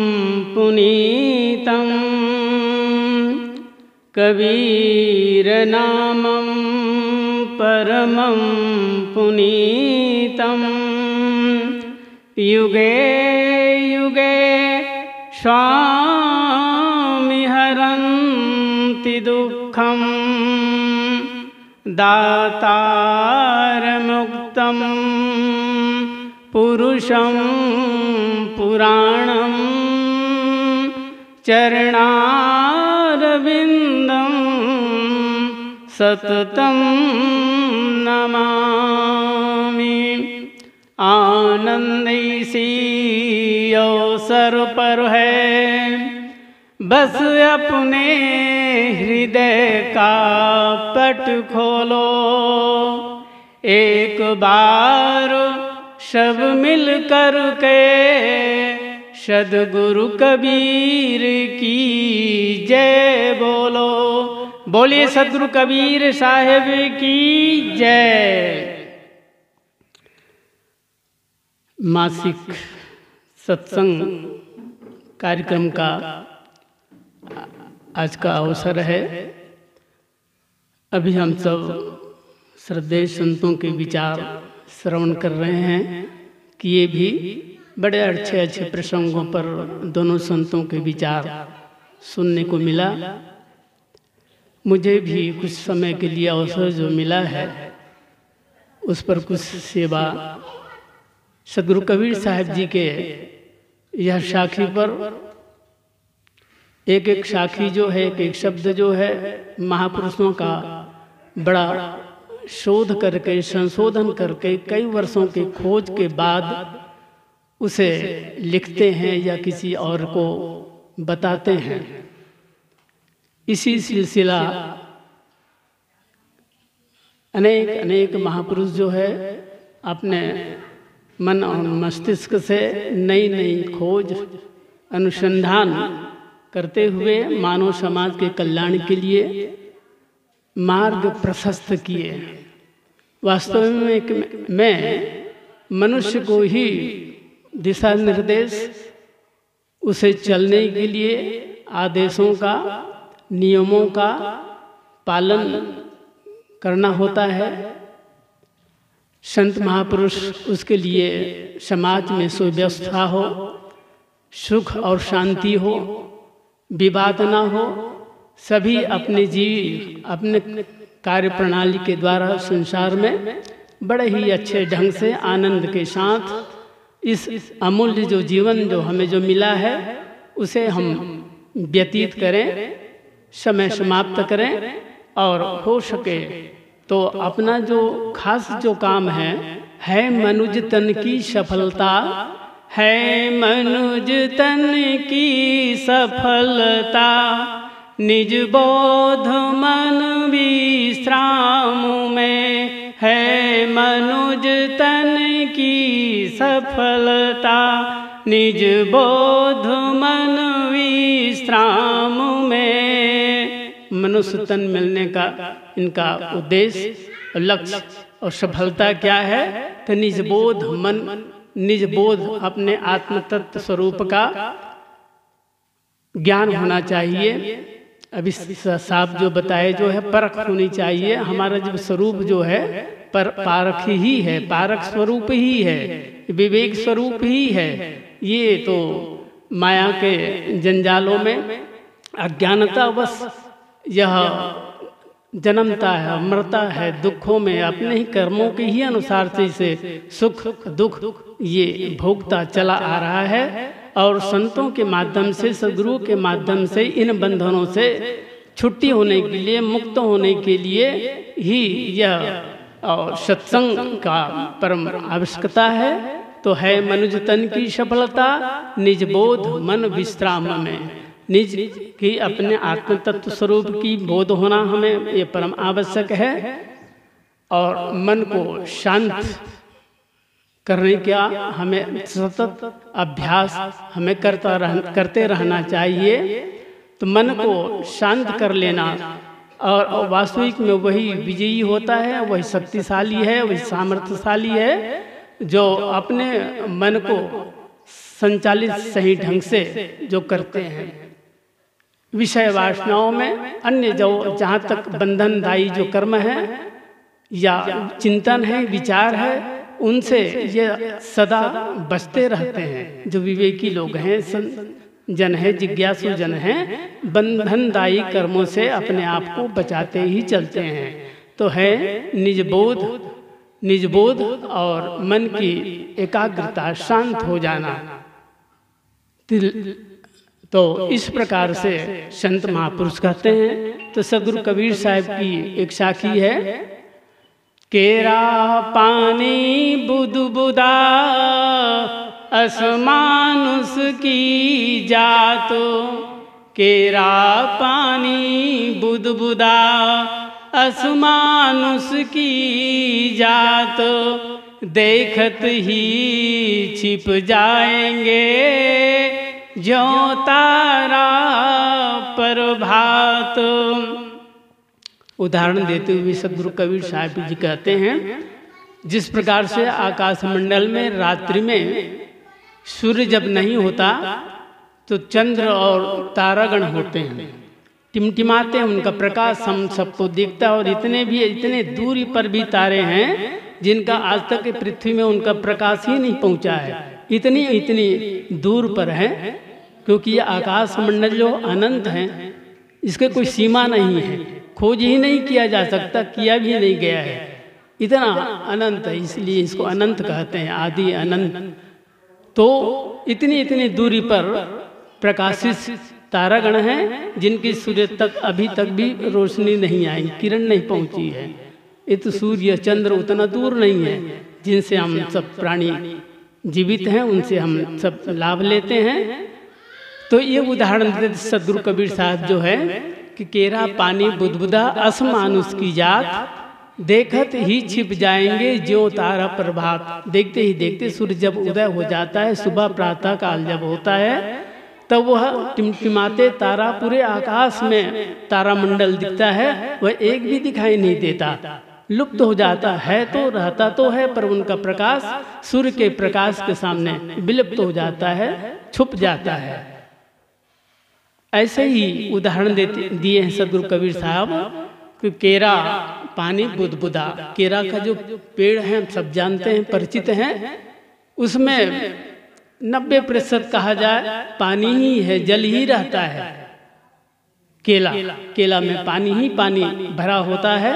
पुनीतं, कबीर नामं परमं पुनीतं, युगे युगे स्वामी हरन्ति दुःखं, दातारमुक्तं पुरुषं पुराणं, चरणारविन्दं सततं नमामि। आनंद इसी अवसर पर है, बस अपने हृदय का पट खोलो, एक बार सब मिल कर के सद्गुरु कबीर की जय बोलो। बोलिए सद्गुरु कबीर साहेब की जय। मासिक सत्संग कार्यक्रम का आज का अवसर है। अभी हम सब श्रद्धेय संतों के विचार श्रवण कर रहे हैं कि ये भी बड़े अच्छे अच्छे प्रसंगों पर दोनों संतों के विचार सुनने को मिला। मुझे भी कुछ समय के लिए अवसर जो मिला है उस पर कुछ सेवा सद्गुरु कबीर साहब जी के यह साखी पर एक एक साखी जो है, एक एक शब्द जो है, महापुरुषों का बड़ा शोध करके संशोधन करके कई वर्षों के खोज के बाद उसे लिखते हैं या किसी और को बताते हैं। इसी सिलसिला अनेक अनेक महापुरुष जो है अपने मन और मस्तिष्क से नई नई खोज अनुसंधान करते हुए मानव समाज के कल्याण के लिए मार्ग प्रशस्त किए। वास्तव में मैं मनुष्य को ही दिशा निर्देश, उसे चलने के लिए आदेशों का, नियमों का पालन करना होता है। संत महापुरुष उसके लिए समाज में सुव्यवस्था हो, सुख और शांति हो, विवाद ना हो, सभी अपने जीव अपने कार्य प्रणाली के द्वारा संसार में बड़े ही अच्छे ढंग से आनंद के साथ इस अमूल्य जो जीवन जो हमें जो मिला है उसे हम व्यतीत करें, समय समाप्त करें और हो सके तो अपना जो खास जो काम है है मनुज तन की सफलता, है मनुज तन की सफलता, निज बोध मन विश्राम में, है मनुज तन की सफलता, निज बोध मन विश्राम में। मनुष्य तन मिलने का इनका उद्देश्य और लक्ष्य और सफलता क्या है? तो निज बोध मन, निज बोध अपने आत्म तत्व स्वरूप का ज्ञान होना चाहिए। अभी साहब जो बताए जो है परख होनी चाहिए। हमारा जब स्वरूप जो है पर पारख ही है, पारख स्वरूप ही है, विवेक स्वरूप ही है। ये तो माया के जंजालों में अज्ञानतावश यह जन्मता है, मरता है दुखों में, अपने ही कर्मों के ही अनुसार से इसे सुख दुख ये भोगता चला आ रहा है। और संतों के माध्यम से, सदगुरु के माध्यम से इन बंधनों से छुट्टी होने के लिए, मुक्त होने के लिए ही यह और सत्संग का परम आवश्यकता है। तो है मनुज तन की सफलता, निज बोध मन विश्राम में। निज की अपने आत्म तत्व स्वरूप की बोध होना हमें ये परम आवश्यक है। और मन को शांत करने का हमें सतत अभ्यास हमें करता रह, करते रहना चाहिए। तो मन को शांत कर लेना, और वास्तविक में वही विजयी होता है, वही शक्तिशाली है, वही सामर्थ्यशाली है जो अपने मन को संचालित सही ढंग से जो करते हैं। विषय वासनाओं में अन्य जो जहाँ तक बंधनदायी जो कर्म है या चिंतन है, विचार है, उनसे ये सदा बचते रहते हैं। जो विवेकी लोग हैं, जन है, जिज्ञासु जन हैं, बंधनदायी कर्मों से अपने आप को बचाते ही चलते हैं। तो है निजबोध, निजबोध और मन की एकाग्रता, शांत हो जाना। तो इस प्रकार से संत महापुरुष कहते हैं। तो सदगुरु कबीर साहब की एक साखी है, केरा पानी बुदबुदा असमानुष की जात, केरा पानी बुदबुदा असमानुष की जात, देखत ही छिप जाएंगे ज्यों तारा प्रभात। उदाहरण देते हुए सदगुरु कबीर साहब जी कहते हैं, जिस प्रकार से आकाश मंडल में रात्रि में सूर्य जब नहीं होता तो चंद्र और तारागण होते हैं, टिमटिमाते हैं, उनका प्रकाश हम सबको दिखता है। और इतने भी इतने दूरी पर भी तारे हैं जिनका आज तक पृथ्वी में उनका प्रकाश ही नहीं पहुंचा है, इतनी इतनी दूर पर है। क्योंकि ये आकाश मंडल जो अनंत है, इसके कोई सीमा नहीं है, खोज ही नहीं किया जा सकता, किया भी नहीं गया है, इतना अनंत है, इसलिए इसको अनंत कहते हैं, आदि अनंत। तो इतनी इतनी दूरी पर प्रकाशित तारागण हैं जिनकी सूर्य तक अभी तक भी रोशनी नहीं आई, किरण नहीं पहुंची है। ये तो सूर्य चंद्र उतना दूर नहीं है जिनसे हम सब प्राणी जीवित हैं, उनसे हम सब लाभ लेते हैं। तो ये उदाहरण देते सदगुरु कबीर साहब जो है कि केरा पानी बुदबुदा असमानुष की जात, देखत ही छिप जाएंगे ज्यों तारा प्रभात। देखते ही देखते सूर्य जब उदय हो जाता है, सुबह प्रातः काल जब होता है, तब वह टिमटिमाते तारा पूरे आकाश में तारामंडल दिखता है, वह एक भी दिखाई नहीं देता, लुप्त हो जाता है। तो रहता तो है पर उनका प्रकाश सूर्य के प्रकाश के सामने विलुप्त हो जाता है, छुप जाता है। ऐसे ही उदाहरण देते दिए हैं सदगुरु कबीर साहब कि केरा पानी बुदबुदा, केरा का जो पेड़ है हम सब जानते हैं, परिचित हैं, उसमें नब्बे प्रतिशत कहा जाए पानी ही है, जल ही रहता है। केला केला में पानी ही पानी भरा होता है।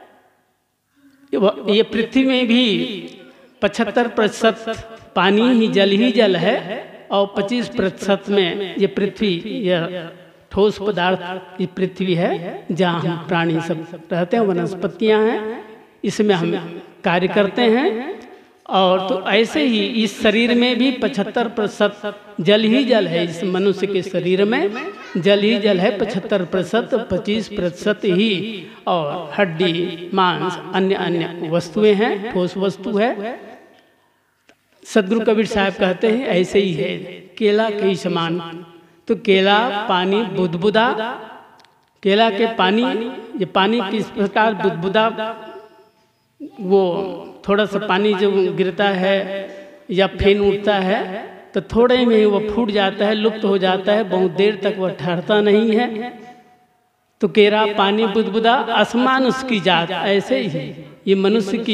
ये पृथ्वी में भी पचहत्तर प्रतिशत पानी ही जल ही जल है, और पच्चीस प्रतिशत में ये पृथ्वी, यह ठोस पदार्थ ये पृथ्वी है जहाँ हम प्राणी सब रहते हैं, वनस्पतियाँ हैं, इसमें हम कार्य करते हैं। और तो ऐसे ही इस शरीर में भी पचहत्तर प्रतिशत जल ही जल है। इस मनुष्य के शरीर में जल ही जल है पचहत्तर प्रतिशत, पच्चीस प्रतिशत ही और हड्डी मांस अन्य अन्य वस्तुएं हैं, ठोस वस्तु है। सदगुरु कबीर साहब कहते हैं ऐसे ही है केला के समान। तो केला पानी बुदबुदा, केला के पानी, ये पानी किस प्रकार बुदबुदा, वो थोड़ा सा पानी जो गिरता है या फेन उठता है तो थोड़े में ही वो फूट जाता है, लुप्त हो जाता है, बहुत देर तक वह ठहरता नहीं है। तो केरा पानी बुदबुदा आसमान उसकी जात। ऐसे ही ये मनुष्य की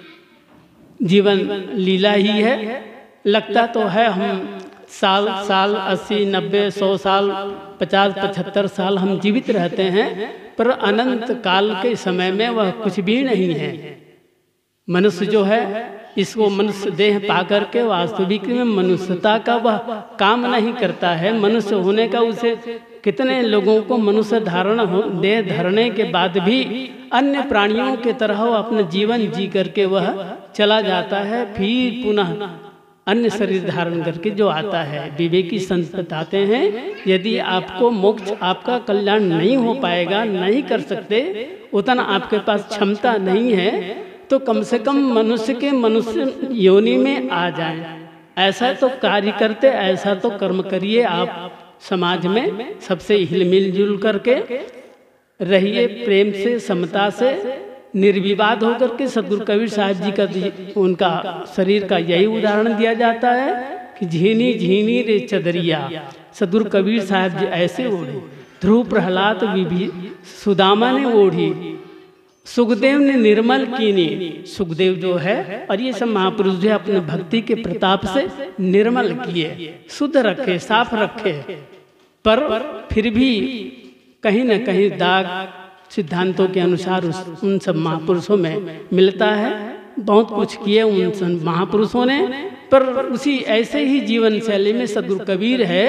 जीवन लीला ही है। लगता तो है हम साल साल अस्सी नब्बे सौ साल पचास पचहत्तर साल हम जीवित रहते हैं, पर अनंत काल के समय में वह कुछ भी नहीं है। मनुष्य जो है इसको मनुष्य देह पाकर के वास्तविक में मनुष्यता का वह काम नहीं करता है। मनुष्य होने का उसे कितने लोगों को मनुष्य धारण हो देह धरने के बाद भी अन्य प्राणियों के तरह अपना जीवन जी करके वह चला जाता है, फिर पुनः अन्य शरीर धारण करके जो आता है। विवेकी संत बताते हैं यदि आपको मोक्ष आपका कल्याण नहीं हो पाएगा, नहीं कर सकते, उतना आपके पास क्षमता नहीं है, तो कम से कम मनुष्य के मनुष्य योनि में आ जाएं। ऐसा तो कार्य करते, ऐसा तो कर्म करिए। आप समाज में सबसे हिल मिल जुल करके रहिए, प्रेम से समता से निर्विवाद होकर के। सदगुरु कबीर साहब जी का उनका शरीर का यही उदाहरण दिया जाता है कि झीनी झीनी रे चदरिया। सदगुरु कबीर साहब जी ऐसे ओढ़े, ध्रुव प्रहलाद विभि सुदामा ने ओढ़ी, सुखदेव ने निर्मल कीनी। सुखदेव जो है और ये सब महापुरुष जो है अपने भक्ति के प्रताप से निर्मल किए, शुद्ध रखे, साफ रखे, पर फिर भी कहीं न कहीं दाग सिद्धांतों के अनुसार उस उन सब महापुरुषों में मिलता है। बहुत कुछ किए उन सब महापुरुषों ने, पर उसी ऐसे ही जीवन शैली में सदगुरु कबीर है।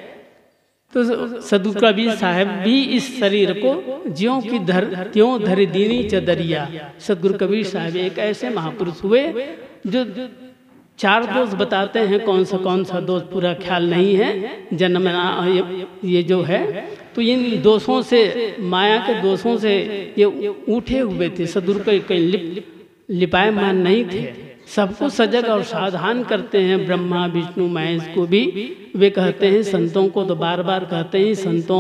तो सदगुरु कबीर साहब भी इस शरीर को ज्यों की धर त्यों धर दीनी चदरिया। सदगुरु कबीर साहब एक ऐसे महापुरुष हुए जो चार दोष बताते हैं, कौन सा कौन सा दोष पूरा ख्याल नहीं है, जन्मना ये, ये जो है, तो इन दोषों से, माया के दोषों से ये उठे हुए थे। सदगुरु के कहीं लिप लिपायमान नहीं थे, सबको सजग और सावधान करते हैं। ब्रह्मा विष्णु महेश को भी वे कहते हैं, संतों को तो बार बार कहते हैं, संतों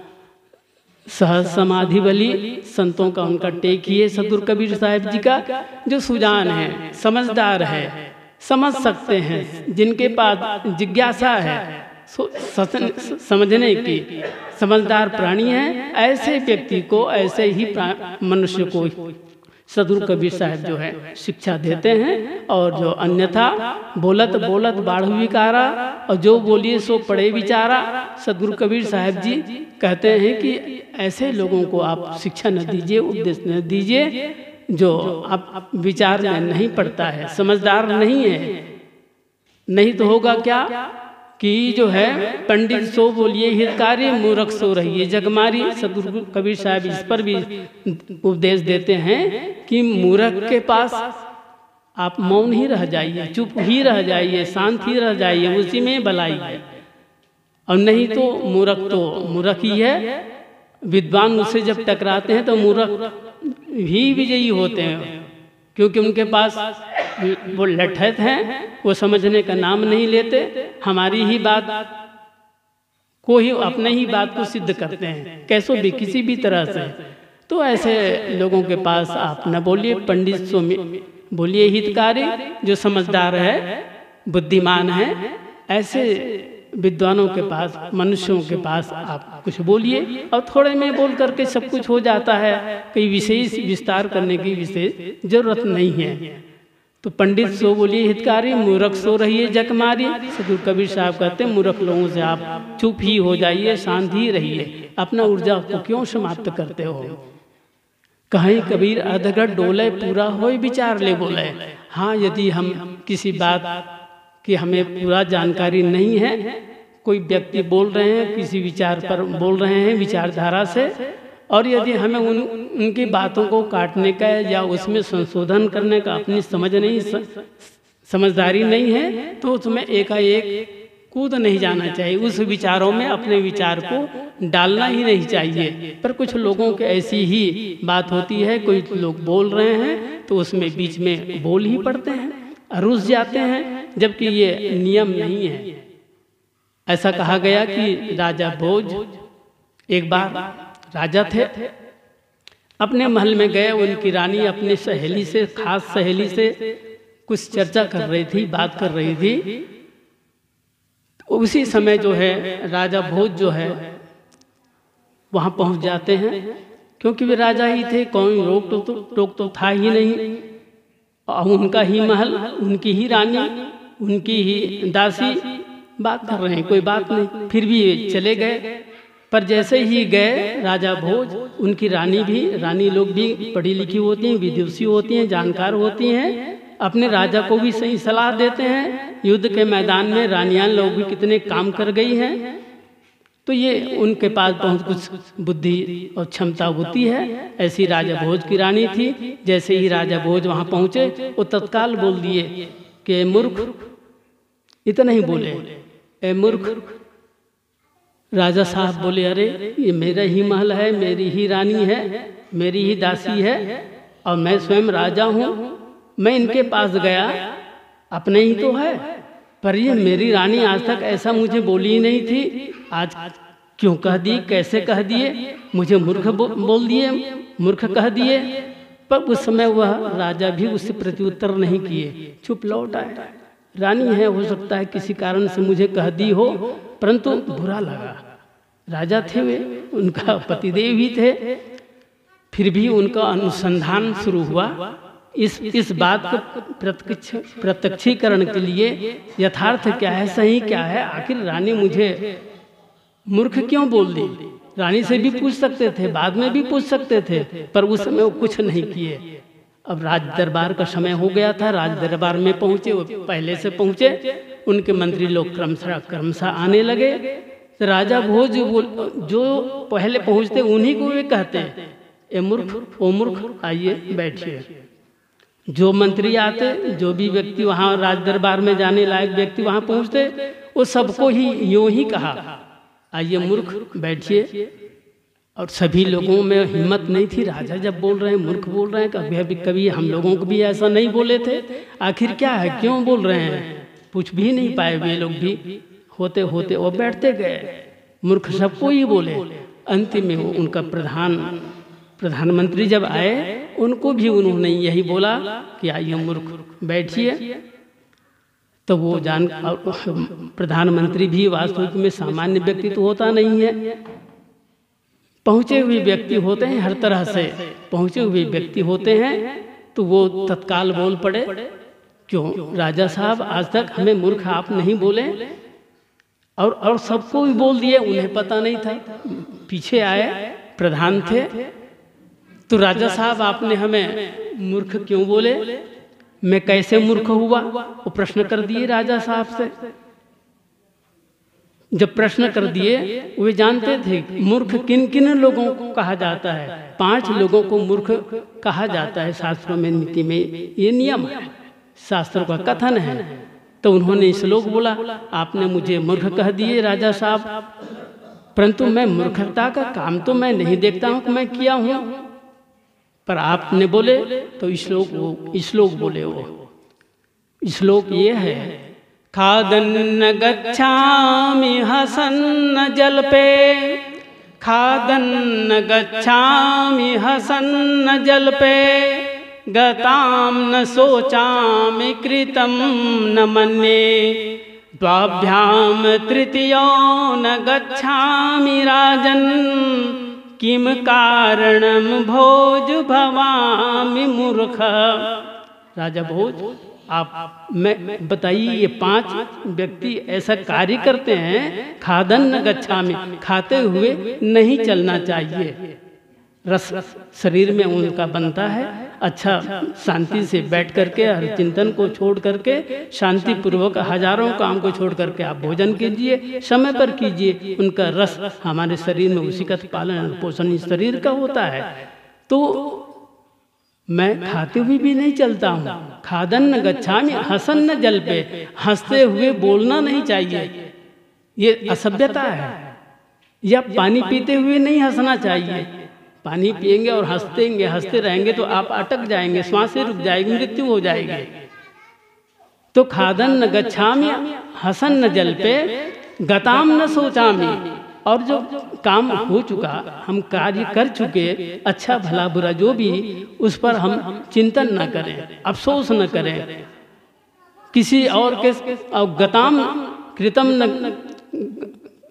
सहज समाधि बली, संतों का उनका टेक ही है सदगुरु कबीर साहब जी का, जो सुजान है, समझदार है, समझ सकते हैं, जिनके पास जिज्ञासा है समझने की, समझदार प्राणी है। ऐसे व्यक्ति को, ऐसे ही मनुष्य को सदगुरु कबीर साहब जो है शिक्षा देते हैं। और जो अन्यथा बोलत बोलत बाढ़ विकारा, और जो बोलिए सो पड़े विचारा। सदगुरु कबीर साहब जी कहते हैं कि ऐसे लोगों को आप शिक्षा न दीजिए, उपदेश न दीजिए जो आप विचार में नहीं पड़ता है, समझदार नहीं है। नहीं तो होगा क्या कि जो है पंडित सो बोलिए हितकारी, मूर्ख सो रहिए जगमारी। सदगुरु कबीर साहब इस पर भी उपदेश देते हैं कि मूर्ख के पास आप मौन ही रह जाइए, चुप ही रह जाइए, शांत ही रह जाइए, उसी में भलाई है। और नहीं तो मूर्ख तो मूर्ख ही है। विद्वान उससे जब टकराते हैं तो मूर्ख ही विजयी होते हैं, क्योंकि उनके पास वो लठैत हैं, वो समझने का नाम नहीं लेते, हमारी ही बात को ही, अपने ही बात को सिद्ध करते हैं कैसो भी, किसी भी तरह से। तो ऐसे लोगों के पास आप न बोलिए, पंडित सो बोलिए हितकारी, जो समझदार है, बुद्धिमान है। ऐसे विद्वानों के पास, मनुष्यों के पास आप कुछ बोलिए, और थोड़े में बोल करके सब कुछ हो जाता है, कोई विशेष विस्तार करने की विशेष जरूरत नहीं है। तो पंडित सो बोलिए हितकारी, मूर्ख सो रहिए जकमारी। सदगुरु कबीर साहब कहते हैं मूर्ख लोगों से आप चुप ही हो जाइए, शांत ही रहिए, अपना ऊर्जा को क्यों समाप्त करते हो। कहीं कबीर अधगढ़ डोले, पूरा हो विचार ले बोले। हाँ, यदि हम किसी बात की हमें पूरा जानकारी नहीं है, कोई व्यक्ति बोल रहे हैं, किसी विचार पर बोल रहे हैं विचारधारा से, और यदि हमें उन उनकी बातों को काटने का या उसमें संशोधन करने का अपनी समझ नहीं, समझदारी नहीं है, तो उसमें एकाएक कूद नहीं जाना चाहिए। उस विचारों में अपने विचार को डालना ही नहीं चाहिए। पर कुछ लोगों की ऐसी ही बात होती है, कोई लोग बोल रहे हैं तो उसमें बीच में बोल ही पड़ते हैं, रुस जाते हैं, जबकि ये नियम नहीं है। ऐसा कहा गया कि राजा भोज एक बार राजा थे, अपने महल में गए, उनकी रानी अपनी सहेली से, खास सहेली से कुछ चर्चा कर रही थी, बात कर रही थी। उसी समय जो है राजा भोज जो है वहाँ पहुँच जाते हैं, क्योंकि वे राजा ही थे, कोई रोक तो टोक तो था ही नहीं। और उनका ही महल, उनकी ही रानी, उनकी ही दासी, बात कर रहे हैं, कोई बात नहीं। फिर भी वे चले गए। पर जैसे ही गए राजा भोज, उनकी रानी भी, रानी लोग भी पढ़ी लिखी होती हैं, विदुषी होती हैं, जानकार होती हैं, अपने राजा को भी सही सलाह देते हैं। युद्ध के मैदान में रानियां लोग भी कितने काम कर गई हैं, तो ये उनके पास बहुत कुछ बुद्धि और क्षमता होती है। ऐसी राजा भोज की रानी थी। जैसे ही राजा भोज वहाँ पहुँचे, वो तत्काल बोल दिए कि मूर्ख, इतना ही बोले, ए मूर्ख। राजा साहब बोले, अरे ये मेरा ही महल है, मेरी ही रानी है, मेरी ही दासी है, और मैं स्वयं राजा हूँ। मैं इनके पास गया, अपने ही तो है, पर ये मेरी रानी आज तक ऐसा मुझे बोली ही नहीं थी, आज क्यों कह दी, कैसे कह दिए, मुझे मूर्ख बो, बोल दिए, मूर्ख कह दिए। पर उस समय वह राजा भी उससे प्रत्युत्तर नहीं किए, चुप लौट आए। रानी है, हो सकता है किसी कारण से मुझे कह दी हो, परंतु बुरा लगा। राजा थे वे, उनका पतिदेव भी थे। फिर भी उनका अनुसंधान शुरू हुआ। इस इस बात को प्रत्यक्ष प्रत्यक्षीकरण के लिए यथार्थ क्या है, सही क्या है, आखिर रानी मुझे मूर्ख क्यों बोल दी। रानी से भी पूछ सकते थे, बाद में भी पूछ सकते थे, पर उस समय वो कुछ नहीं किए। अब राज दरबार का समय हो गया था, राज दरबार में पहुँचे, वो पहले से पहुँचे। उनके मंत्री लोग क्रमशः क्रमशः आने लगे। तो राजा भोज जो पहले पहुँचते उन्हीं को वे कहते, ए मूर्ख, ओ मूर्ख, आइए बैठिए। जो मंत्री आते, जो भी व्यक्ति वहाँ राज दरबार में जाने लायक व्यक्ति वहाँ पहुँचते, वो सबको ही यूँ ही कहा, आइए मूर्ख बैठिए। और सभी लोगों में हिम्मत नहीं थी। राजा जब बोल रहे हैं, मूर्ख बोल रहे हैं, कभी कभी हम लोगों को भी ऐसा नहीं बोले थे, आखिर क्या है, क्यों बोल रहे हैं, पूछ भी नहीं पाए वे लोग भी। होते होते वो बैठते गए, मूर्ख सबको ही बोले। अंतिम में वो उनका प्रधान प्रधानमंत्री जब आए, उनको भी उन्होंने यही बोला कि आइए मूर्ख बैठिए। तो वो जान, प्रधानमंत्री भी वास्तविक में सामान्य व्यक्ति तो होता नहीं है, पहुँचे हुए व्यक्ति होते हैं, हर तरह से पहुँचे हुए व्यक्ति होते हैं। तो वो तत्काल बोल पड़े, क्यों राजा साहब, आज तक हमें मूर्ख आप नहीं बोले, और और सबको भी बोल दिए, उन्हें पता नहीं था। पीछे आए, प्रधान थे, तो राजा साहब आपने हमें मूर्ख क्यों बोले, मैं कैसे मूर्ख हुआ, वो प्रश्न कर दिए राजा साहब से। जब प्रश्न कर दिए, वे जानते थे मूर्ख किन किन लोगों को कहा जाता है। पांच लोगों को मूर्ख कहा जाता है शास्त्रों में, नीति में ये नियम है, शास्त्रों का कथन है। तो उन्होंने श्लोक बोला, आपने मुझे मूर्ख कह दिए राजा साहब, परंतु मैं मूर्खता का काम तो मैं नहीं देखता हूँ कि मैं किया हूँ, पर आपने बोले तो श्लोक वो श्लोक बोले। वो श्लोक ये है, खादन्न गच्छामि हसन्न जल्पे, खादन्न गच्छामि हसन्न जल्पे, गतां न शोचामि कृतं न मन्ये, द्वाभ्यां तृतीयो न गच्छामि राजन्, किम कारणं भोज भवामि मूर्ख। राजा भोज, आप मैं बताइए, ये पांच व्यक्ति ऐसा कार्य करते हैं, खादन्न गच्छामि, खाते हुए नहीं चलना चाहिए। रस शरीर में उनका बनता है, अच्छा शांति से बैठ करके हर चिंतन को छोड़ करके शांति पूर्वक हजारों काम को छोड़ करके आप भोजन कीजिए, समय पर कीजिए। उनका रस हमारे शरीर में उसी का पालन पोषण इस शरीर का होता है। तो मैं खाते हुए भी नहीं चलता हूँ। खादन्न गच्छामि हसन्न जल पे, हंसते हुए बोलना नहीं चाहिए, ये असभ्यता है। या पानी पीते हुए नहीं हंसना चाहिए। पानी पिएंगे और हंसतेंगे हंसते रहेंगे तो आप अटक जाएंगे, सांसें रुक जाएगी, मृत्यु हो जाएगी। तो खादन्न गच्छामि हसन्न जल पे, गताम न सोचामि, और जो काम हो चुका, हम कार्य कर चुके, अच्छा भला बुरा जो भी, उस पर हम चिंतन न करें, अफसोस न करें किसी और के। और गताम कृतम न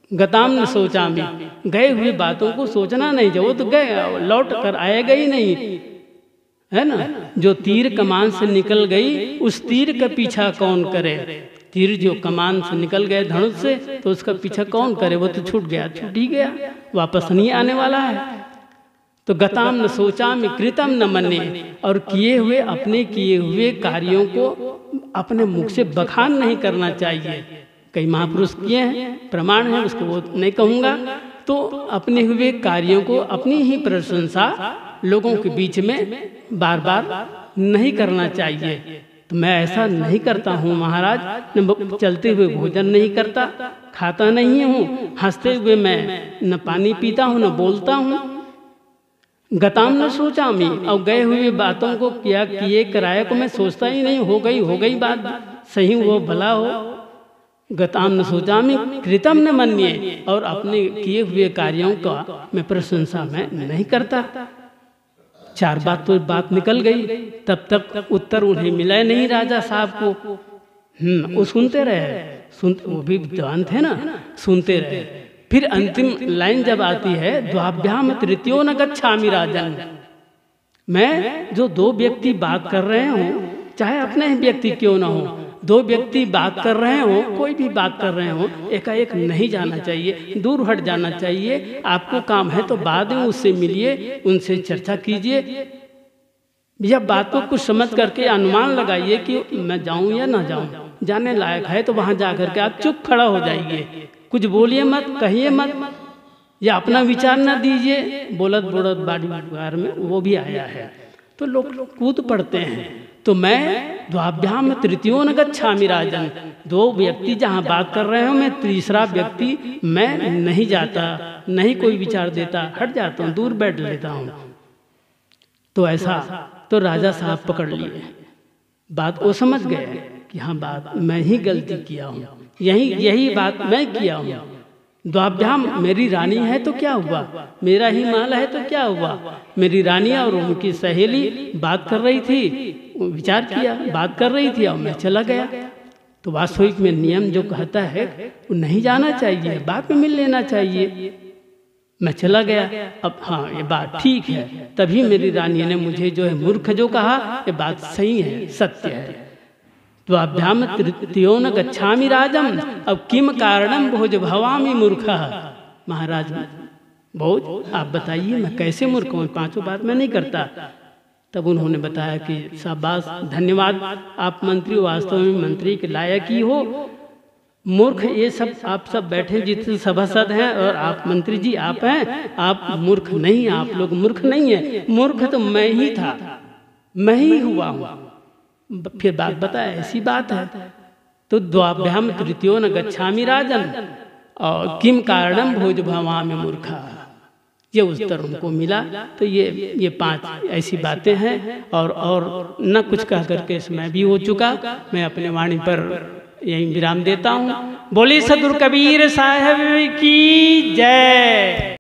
गताम न सोचा में, गए हुए बातों को सोचना नहीं, जब वो तो गए लौट कर आएगा ही नहीं, है ना। जो तीर कमान से निकल गई उस तीर का पीछा कौन करे। तीर जो कमान से निकल गए धनुष से तो उसका पीछा कौन करे, वो तो छूट गया, छूट ही गया, वापस नहीं आने वाला है। तो गताम न सोचा में कृतम न मने, और किए हुए अपने किए हुए कार्यों को अपने मुख से बखान नहीं करना चाहिए। कई महापुरुष किए हैं, प्रमाण है, उसको वो नहीं कहूँगा। तो अपने हुए कार्यों को अपनी ही प्रशंसा लोगों के बीच में बार बार नहीं करना चाहिए। तो मैं ऐसा नहीं करता हूँ महाराज, न चलते हुए भोजन नहीं करता, खाता नहीं हूँ, हंसते हुए मैं न पानी पीता हूँ न बोलता हूँ। गताम न सोचा मैं, और गए हुए बातों को क्या किए कराए को मैं सोचता ही नहीं, हो गई हो गई बात, सही हो भला हो। गताम न सोचा मैं कृतम न मन्ये, और अपने किए हुए कार्यों का मैं प्रशंसा मैं नहीं करता। चार बात तो बात निकल गई, तब तक उत्तर उन्हें मिला नहीं राजा साहब को। हम्म वो सुनते रहे, सुनते, वो भी विद्वान थे ना, सुनते रहे। फिर अंतिम लाइन जब आती है, द्वाभ्याम तृतीयो न गच्छामि राजन, मैं जो दो व्यक्ति बात कर रहे हो, चाहे अपने ही व्यक्ति क्यों ना हो, दो व्यक्ति बात कर रहे हो, कोई भी बात कर रहे हो, एकाएक नहीं जाना चाहिए, दूर हट जाना चाहिए। आपको काम है तो बाद में उससे मिलिए, उनसे चर्चा कीजिए, या बात को कुछ समझ करके अनुमान लगाइए कि मैं जाऊं या ना जाऊं, जाने लायक है तो वहां जाकर के आप चुप खड़ा हो जाइए, कुछ बोलिए मत, कहिए मत, या अपना विचार ना दीजिए। बोलत बोलत बाड़ी बार में वो भी आया है, तो लोग कूद पड़ते हैं। तो मैं द्वाभ्याम तृतीयो न गच्छामि राजन, दो व्यक्ति जहाँ बात कर रहे हो, मैं तीसरा व्यक्ति मैं नहीं जाता, नहीं कोई विचार देता, हट जाता हूँ, दूर बैठ लेता हूँ। तो ऐसा तो राजा साहब पकड़ लिए, बात वो समझ गए कि हाँ बात मैं ही गलती किया हूँ, यही यही बात मैं किया हूँ। द्वाभ्याम मेरी रानी है तो क्या हुआ, मेरा ही माल है तो क्या हुआ। मेरी रानी और उनकी सहेली बात कर रही थी, विचार किया, बात कर रही थी और मैं चला गया। तो वास्तविक में नियम जो कहता है वो नहीं जाना चाहिए, बाद में मिल लेना चाहिए। मैं चला गया, अब हाँ ये बात ठीक है, तभी मेरी रानी ने मुझे जो है मूर्ख जो कहा, ये बात सही है, सत्य है। द्वाभ्याम तृतीयो न गच्छामि राजम, अब किम कारणम भोज भवामि मूर्खः। महाराज भोज आप बताइए मैं कैसे मूर्ख हूँ, पांचों बात मैं नहीं करता। तब उन्होंने बताया कि शाबाश, धन्यवाद, आप मंत्री वास्तव में मंत्री के लायक ही हो। मूर्ख ये सब आप सब बैठे जितने सभासद हैं, और आप मंत्री जी आप हैं, आप मूर्ख नहीं, आप लोग मूर्ख नहीं है, मूर्ख तो मैं ही था, मैं ही हुआ हूँ। फिर बात बताया, ऐसी बात है। तो द्वाभ्याम तृतीयो न गच्छामि राजन, और किम कारणम भोज भवामि मूर्खः, ये उत्तर उनको मिला। तो ये ये पांच ऐसी बातें हैं, और और न कुछ कह करके समय भी हो चुका, मैं अपने वाणी पर यही विराम देता हूँ। बोली सदगुरु कबीर साहब की जय।